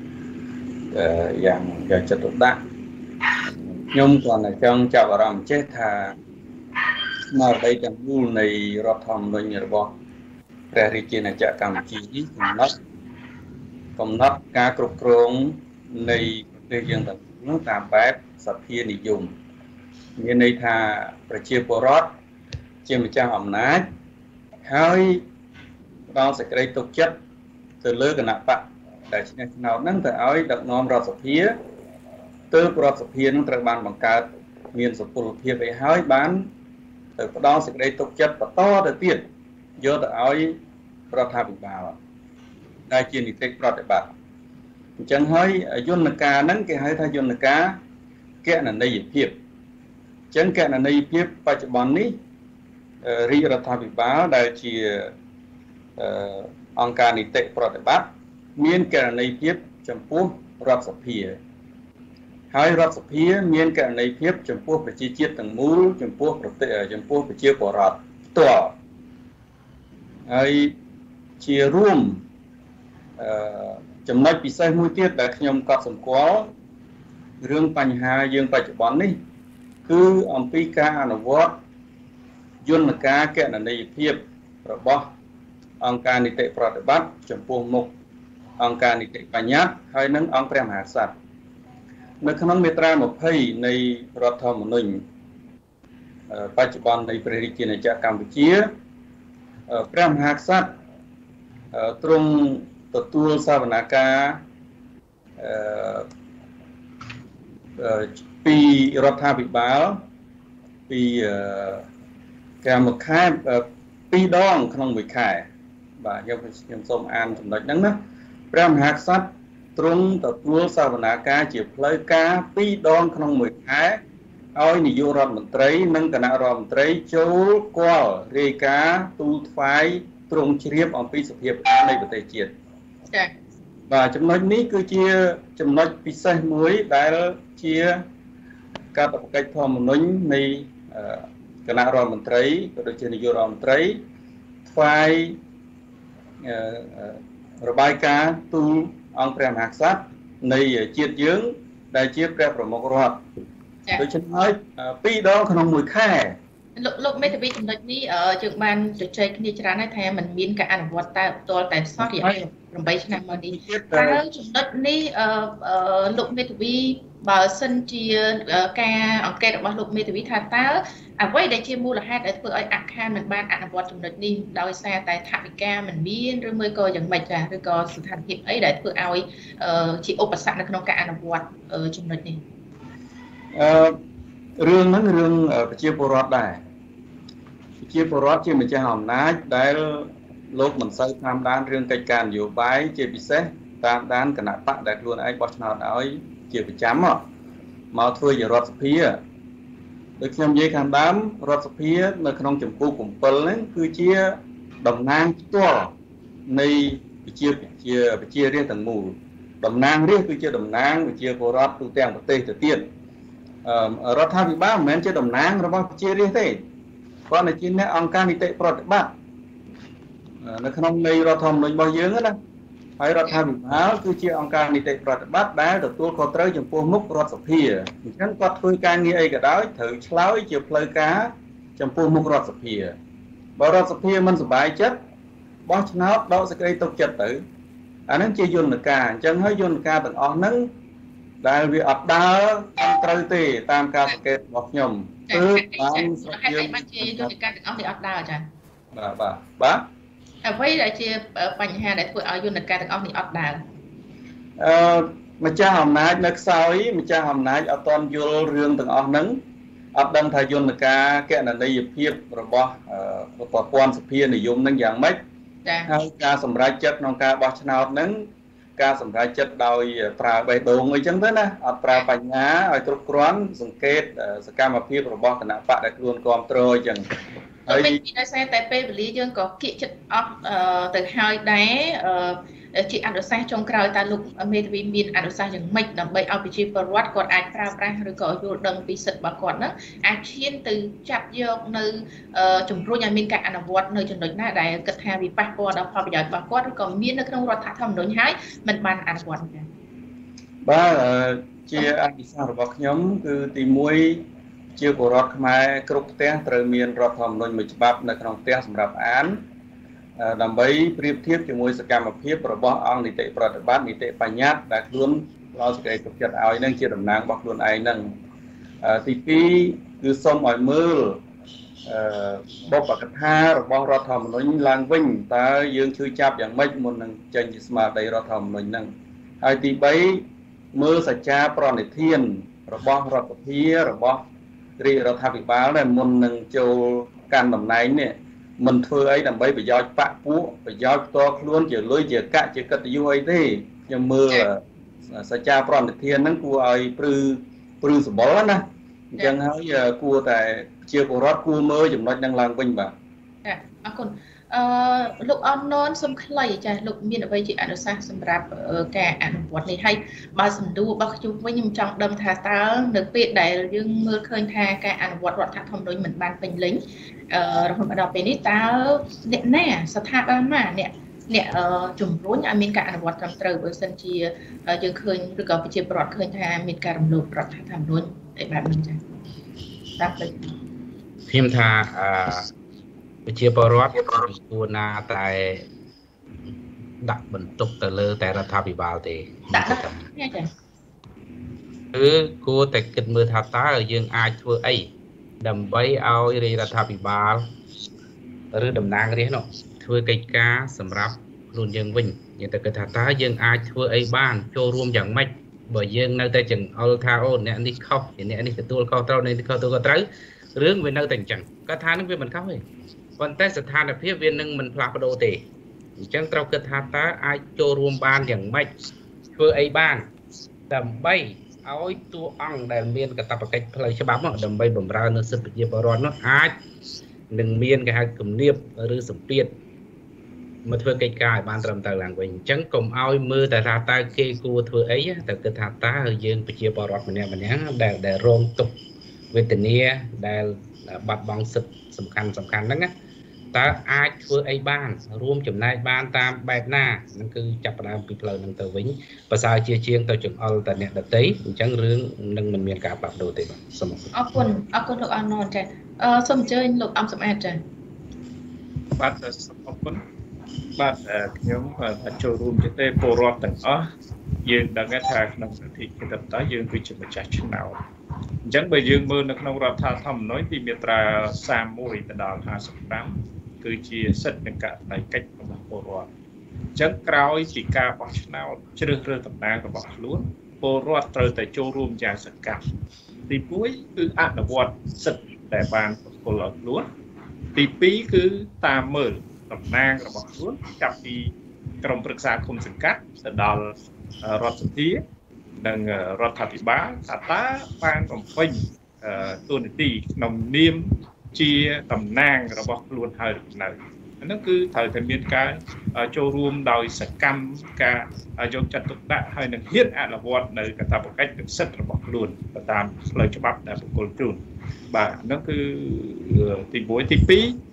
យ៉ាងយកចិត្តទុកដាក់ខ្ញុំគ្រាន់តែចង់ចាប់អារម្មណ៍ចេះថាស្មារតីទាំងមូលនៃរដ្ឋធម្មនុញ្ញរបស់ព្រះរាជាណាចក្រកម្ពុជានេះកំណត់ការគ្រប់គ្រងនៃប្រទេសយើងទាំងនោះតាមបែបសភានិយមមានន័យថាប្រជាពលរដ្ឋជាម្ចាស់អំណាចហើយផ្ដល់សេចក្តីទុកចិត្តទៅលើគណៈបកដែលឈ្នះឆ្នោតហ្នឹងទៅឲ្យដឹកនាំរដ្ឋសភាទើបរដ្ឋសភានឹងត្រូវបានបង្កើតមានសុពលភាពឲ្យហើយបានទៅផ្ដល់សេចក្តីទុកចិត្តបន្តទៅទៀតយកទៅឲ្យរដ្ឋាភិបាលដែលជានីតិប្រតិបត្តិអញ្ចឹងហើយយន្តការហ្នឹងគេហៅថាយន្តការគណនេយ្យភាពអញ្ចឹងគណនេយ្យភាពបច្ចុប្បន្ននេះរាជរដ្ឋាភិបាលដែលជាអង្គការនីតិប្រតិបត្តិមានករណីភាពចំពោះរដ្ឋសភាហើយរដ្ឋសភាមានករណីភាពចំពោះប្រជាជាតិទាំងមូលចំពោះប្រទេសចំពោះប្រជាពលរដ្ឋផ្ទាល់ហើយជារួមចំណុចពិសេសមួយទៀតដែលខ្ញុំកត់សម្គាល់រឿងបញ្ហាយើងបច្ចុប្បន្ននេះគឺអំពីការអនុវត្តយន្តការគណនេយ្យភាពរបស់អង្គការនីតិប្រតិបត្តិចំពោះមុខអង្គការនីតិបញ្ញត្តិហើយនិងអង្គព្រះមហាក្សត្រនៅក្នុងមាត្រា20នៃរដ្ឋធម្មនុញ្ញបច្ចុប្បន្ននៃព្រះរាជាណាចក្រកម្ពុជាព្រះមហាក្សត្រទ្រង់ទទួលសវនកម្មពីរដ្ឋាភិបាលពីការមួយខែ2ដងក្នុងមួយខែបាទខ្ញុំសូមអានចំណុចហ្នឹងណាព្រះមហាក្សត្រទ្រង់ទទួលសវនកម្មជាផ្លូវការ2ដងក្នុងមួយខែឲ្យនាយករដ្ឋមន្ត្រីនិងគណៈរដ្ឋមន្ត្រីចូលគាល់រាយការណ៍ទូលថ្វាយទ្រង់ជ្រាបអំពីសភាពនៃប្រទេសជាតិចា៎បាទចំណុចនេះគឺជាចំណុចពិសេសមួយដែលជាកាតព្វកិច្ចធម្មនុញ្ញនៃគណៈរដ្ឋមន្ត្រីក៏ដូចជានាយករដ្ឋមន្ត្រីថ្វាយរបាយការណ៍ទូលអង្គព្រះមហាក្សត្រនៃជាតិយើងដែលជាព្រះប្រមុខរដ្ឋដូច្នេះហើយ2ដងក្នុងមួយខែលោកមេធាវីចំណុចនេះយើងបានជជែកគ្នាច្រើនហើយថាมันមានការអនុវត្តតែផ្ទាល់តែសោះរយៈ8ឆ្នាំមកនេះតើចំណុចនេះលោកមេធាវីបើសិនជាការអង្កេតរបស់លោកមេធាវីថាតើអ្វីដែលជាមូលហេតុដែលធ្វើឲ្យអាខានមិនបានអនុវត្តចំណុចនេះដោយសារតែថវិកាមិនមានឬមួយក៏យ៉ាងម៉េចចាឬក៏ស្ថានភាពអីដែលធ្វើឲ្យជាឧបសគ្គនៅក្នុងការអនុវត្តចំណុចនេះរឿងហ្នឹងរឿងប្រជាពលរដ្ឋដែរប្រជាពលរដ្ឋជាម្ចាស់អំណាចដែលលោកមិនសូវតាមដានរឿងកិច្ចការនយោបាយជាពិសេសតាមដានគណៈបកដែលខ្លួនឯងបោះឆ្នោតឲ្យជាប្រចាំមកធ្វើជារដ្ឋសភាដូចខ្ញុំនិយាយខាងដើមរដ្ឋសភានៅក្នុងចម្ពោះ7ហ្នឹងគឺជាតំណាងផ្ទាល់នៃប្រជារាស្ត្រទាំងមូលតំណាងរាស្ត្រគឺជាតំណាងប្រជាពលរដ្ឋទូទាំងប្រទេសទៅទៀតរដ្ឋាភិបាលមិនមែនជាតំណាងរបស់ប្រជារាស្ត្រទេគាត់តែជាអ្នកអង្គការនីតិប្រតិបត្តិនៅក្នុងនៃរដ្ឋធម្មនុញ្ញរបស់យើងណាហើយរដ្ឋាភិបាលគឺជាអង្គការនីតិប្រតិបត្តិដែលទទួលខុសត្រូវចំពោះមុខរដ្ឋសភាអញ្ចឹងគាត់ធ្វើការងារអីក៏ដោយត្រូវឆ្លើយជាផ្លូវការចំពោះមុខរដ្ឋសភាបើរដ្ឋសភាមិនសប្បាយចិត្តបោះឆ្នោតដកសេចក្តីទុកចិត្តទៅអាហ្នឹងជាយន្តការអញ្ចឹងហើយយន្តការទាំងអស់ហ្នឹងដែលវាអត់ដើរត្រូវទេតាមការសង្កេតរបស់ខ្ញុំគឺបានស្រុកយើងបានជាយន្តការទាំងអស់នេះអត់ដើរចា៎បាទអ្វីដែលជាបញ្ហាដែលធ្វើឲ្យយន្តការទាំងអស់នេះអត់ដើរម្ចាស់អំណាចនៅខ្សោយម្ចាស់អំណាចអត់ទាន់យល់រឿងទាំងអស់ហ្នឹងអត់ដឹងថាយន្តការគណនេយ្យភាពរបស់ប្រព័ន្ធសភានិយមហ្នឹងយ៉ាងម៉េចហើយការសម្រេចចិត្តក្នុងការបោះឆ្នោតហ្នឹងការសម្រេចចិត្តដោយប្រើបេះដូងអីចឹងទៅណាអត់ប្រើបញ្ញាឲ្យគ្រប់គ្រាន់សង្កេតសកម្មភាពរបស់គណៈបកដែលខ្លួនគ្រប់គ្រងអញ្ចឹងហើយដោយសារតែពេលវេលាយើងក៏គៀកចិត្តអស់ទៅហើយដែរជាអនុសាសន៍ចុងក្រោយតើលោកមេធាវីមានអនុសាសន៍យ៉ាងម៉េចដើម្បីឲ្យប្រជាពលរដ្ឋគាត់អាចប្រើប្រាស់ឬក៏យល់ដឹងពីសិទ្ធិរបស់គាត់ហ្នឹងអាចឈានទៅចាប់យកនៅជំរុញឲ្យមានការអនុវត្តនៅចំណុចណាដែលគិតថាវាប៉ះពាល់ដល់ផលប្រយោជន៍របស់គាត់ឬក៏មាននៅក្នុងរដ្ឋធម្មនុញ្ញហើយមិនបានអនុវត្តទេបាទជាអនុសាសន៍របស់ខ្ញុំគឺទី1ជាពលរដ្ឋខ្មែរគ្រប់ផ្ទះត្រូវមានរដ្ឋធម្មនុញ្ញមួយច្បាប់នៅក្នុងផ្ទះសម្រាប់អានដើម្បីប្រៀបធៀបជាមួយសកម្មភាពរបស់អង្គនីតិប្រតិបត្តិនីតិបញ្ញត្តិដែលខ្លួនផ្ដល់សេចក្តីទុកចិត្តឲ្យនឹងជាតំណាងរបស់ខ្លួនឯងនឹងទី2គឺសូមឲ្យមើលបុព្វកថារបស់រដ្ឋធម្មនុញ្ញឡើងវិញតើយើងជួយចាប់យ៉ាងម៉េចមុននឹងចេញជាស្មារតីរដ្ឋធម្មនុញ្ញហ្នឹងហើយទី3មើលសច្ចាប្រណិធានរបស់រដ្ឋសភារបស់រាជរដ្ឋាភិបាលដែលមុននឹងចូលកាន់តំណែងនេះមិនធ្វើអីដើម្បីប្រយោជន៍បកពួកប្រយោជន៍ផ្ទាល់ខ្លួនជាលុយជាកាក់ជាកិត្តិយសអីទេខ្ញុំមើលសច្ចាប្រណិធានហ្នឹងគួរឲ្យព្រឺសម្បល់ណាអញ្ចឹងហើយគួរតែជាពលរដ្ឋគួរមើលចំណុចហ្នឹងឡើងវិញបាទចាអរគុណលោកអនននសុំខ្លីចាលោកមានអ្វីជាអនុសាសន៍សម្រាប់ការអនុវត្តនេះហើយបើសំដួលរបស់ខ្ញុំវិញខ្ញុំចង់ដឹងថាតើនៅពេលដែលយើងមើលឃើញថាការអនុវត្តរដ្ឋធម្មនុញ្ញមិនបានពេញលេញរហូតដល់ពេលនេះតើអ្នកណាស្ថាប័នណាអ្នកជំរុញឲ្យមានការអនុវត្តត្រឹមត្រូវបើសិនជាយើងឃើញឬក៏ប្រជាពលរដ្ឋឃើញថាមានការរំលោភរដ្ឋធម្មនុញ្ញឯបែបនេះចា៎តាមដូចខ្ញុំថាប្រជាពលរដ្ឋគួរណាតែដាក់បន្ទុកទៅលើតែរដ្ឋាភិបាលទេគឺគួរតែគិតមើលថាតើយើងអាចធ្វើអីដើម្បីឲ្យរាជរដ្ឋាភិបាលឬតំណាងរាស្ត្រនោះធ្វើកិច្ចការសម្រាប់ខ្លួនយើងវិញយើងទៅគិតថាតើយើងអាចធ្វើអីបានចូលរួមយ៉ាងម៉េចបើយើងនៅតែចង្អុលថាអូអ្នកនេះខុសអ្នកនេះទទួលខុសត្រូវអ្នកនេះខុសទទួលខុសត្រូវរឿងវានៅតែអញ្ចឹងគាត់ថានឹងវាមិនខុសទេប៉ុន្តែស្ថានភាពវានឹងមិនផ្លាស់ប្ដូរទេអញ្ចឹងត្រូវគិតថាតើអាចចូលរួមបានយ៉ាងម៉េចធ្វើអីបានដើម្បីឲ្យតួអង្គដែលមានកាតព្វកិច្ចផ្លូវច្បាប់ដើម្បីបម្រើនៅសិទ្ធិប្រជាពលរដ្ឋនោះអាចនឹងមានគេហៅគំនាបឬសម្ពាធមកធ្វើកិច្ចការឲ្យបានត្រឹមត្រូវឡើងវិញអញ្ចឹងកុំឲ្យមើលតែថាតើគេគួរធ្វើអីតែគិតថាតើយើងប្រជាពលរដ្ឋម្នាក់ដែលរងទុក្ខវេទនាដែលបាត់បង់សិទ្ធិសំខាន់ហ្នឹងតើអាចធ្វើអីបានរួមចំណែកបានតាមបែបណាហ្នឹងគឺចាប់ផ្ដើមពីផ្លូវហ្នឹងទៅវិញប្រសើរជាងទៅចង្អុលតែអ្នកដទៃអញ្ចឹងរឿងនឹងមិនមានការផ្លាស់ប្ដូរទេបាទសូមអរគុណលោកអាណនចាសូមអញ្ជើញលោកអំសំអាតចាបាទសូមអរគុណបាទខ្ញុំចូលរួមជាទេពលរដ្ឋទាំងអស់យើងដឹងថាក្នុងសិទ្ធិប្រជាធិបតេយ្យយើងគឺជាម្ចាស់ឆ្នោតអញ្ចឹងបើយើងមើលនៅក្នុងរដ្ឋធម្មនុញ្ញពីមាត្រា31ទៅដល់55គឺជាសិទ្ធិនិងករណីកិច្ចរបស់ពលរដ្ឋអញ្ចឹងក្រោយពីការបោះឆ្នោតជ្រើសរើសតំណាងរបស់ខ្លួនពលរដ្ឋត្រូវតែចូលរួមយ៉ាងសកម្មទី1គឺអនុវត្តសិទ្ធិដែលបានប្រគល់ឲ្យខ្លួនទី2គឺតាមមើលតំណាងរបស់ខ្លួនចាប់ពីក្រុមប្រឹក្សាគុំសង្កាត់ទៅដល់រដ្ឋសភានិងរដ្ឋាភិបាលថាតើបានបំពេញតួនាទីក្នុងនាមជាតំណាងរបស់ខ្លួនហើយឬនៅអានោះគឺត្រូវតែមានការចូលរួមដោយសកម្មការយកចិត្តទុកដាក់ហើយនឹងហ៊ានអនុវត្តនៅកាតព្វកិច្ចនិងសិទ្ធិរបស់ខ្លួនទៅតាមផ្លូវច្បាប់ដែលប្រគល់ជូនបាទនោះគឺទី1ទី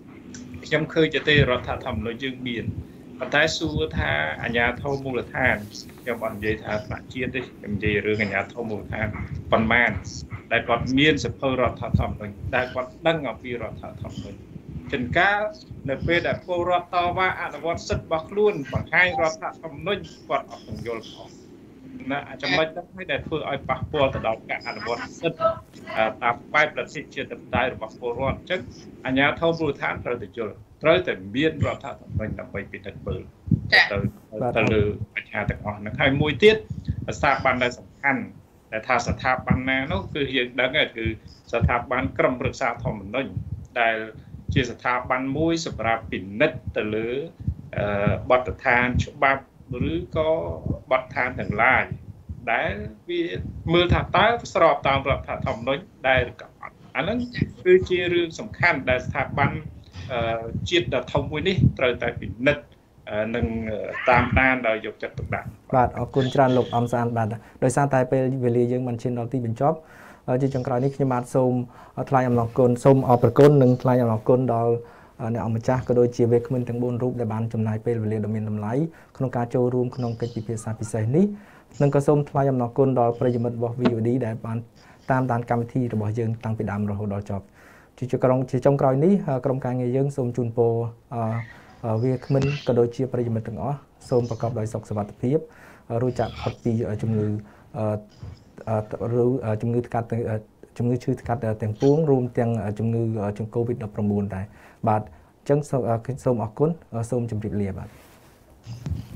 2ខ្ញុំឃើញទេរដ្ឋធម្មនុញ្ញយើងមានប៉ុន្តែសួរថាអាជ្ញាធរមូលដ្ឋានខ្ញុំអត់និយាយថាថ្នាក់ជាតិទេខ្ញុំនិយាយរឿងអាជ្ញាធរមូលដ្ឋានប៉ុន្មានដែលគាត់មានសភៅរដ្ឋធម្មនុញ្ញដែលគាត់ដឹងអំពីរដ្ឋធម្មនុញ្ញចិនកាលនៅពេលដែលពលរដ្ឋតវ៉ាអនុវត្តសិទ្ធិរបស់ខ្លួនបង្ហាញរដ្ឋធម្មនុញ្ញគាត់អត់យល់ផងណាចំណុចហ្នឹងហើយដែលធ្វើឲ្យប៉ះពាល់ទៅដល់ការអនុវត្តសិទ្ធិតាមបែបប្រជាធិបតេយ្យរបស់ពលរដ្ឋអញ្ចឹងអាជ្ញាធរមូលដ្ឋានត្រូវតែយល់ត្រូវតែមានរដ្ឋធម្មនុញ្ញដើម្បីពិនិត្យមើលទៅលើបញ្ហាទាំងអស់ហ្នឹងហើយមួយទៀតស្ថាប័នដែលសំខាន់ដែលថាស្ថាប័នណានោះគឺយើងដឹងគឺស្ថាប័នក្រមរក្សាធម្មនុញ្ញដែលជាស្ថាប័នមួយសម្រាប់ពិនិត្យទៅលើបទដ្ឋានច្បាប់ឬក៏បទដ្ឋានទាំងឡាយដែលវាមើលថាតើស្របតាមរដ្ឋធម្មនុញ្ញដែរឬក៏អត់អាហ្នឹងគឺជារឿងសំខាន់ដែលស្ថាប័នជាតិដ៏ធំមួយនេះត្រូវតែពិនិត្យនឹងតាមដានដោយយកចិត្តទុកដាក់បាទអរគុណច្រើនលោកអំសានបាទដោយសារតែពេលវេលាយើងបានឈានដល់ទីបញ្ចប់ជាចុងក្រោយនេះខ្ញុំបាទសូមថ្លែងអំណរគុណសូមអរគុណនិងថ្លែងអំណរគុណដល់អ្នកអង្គម្ចាស់ក៏ដូចជាវេក្កាមិនទាំង4រូបដែលបានចំណាយពេលវេលាដ៏មានតម្លៃក្នុងការចូលរួមក្នុងកិច្ចពិភាក្សាពិសេសនេះនិងក៏សូមថ្លែងអំណរគុណដល់ប្រិយមិត្តរបស់ VOD ដែលបានតាមដានកម្មវិធីរបស់យើងតាំងពីដើមរហូតដល់ចប់ជាចុងក្រោយនេះក្រុមការងារយើងសូមជូនពរវាគ្មិនក៏ដូចជាប្រិយមិត្តទាំងអស់សូមប្រកបដោយសុខសុវត្ថិភាពរួចចាកផុតពីជំងឺជំងឺឈឺថ្កាត់ទាំងពួងរួមទាំងជំងឺCOVID-19 ដែរបាទអញ្ចឹងសូមអរគុណសូមជម្រាបលាបាទ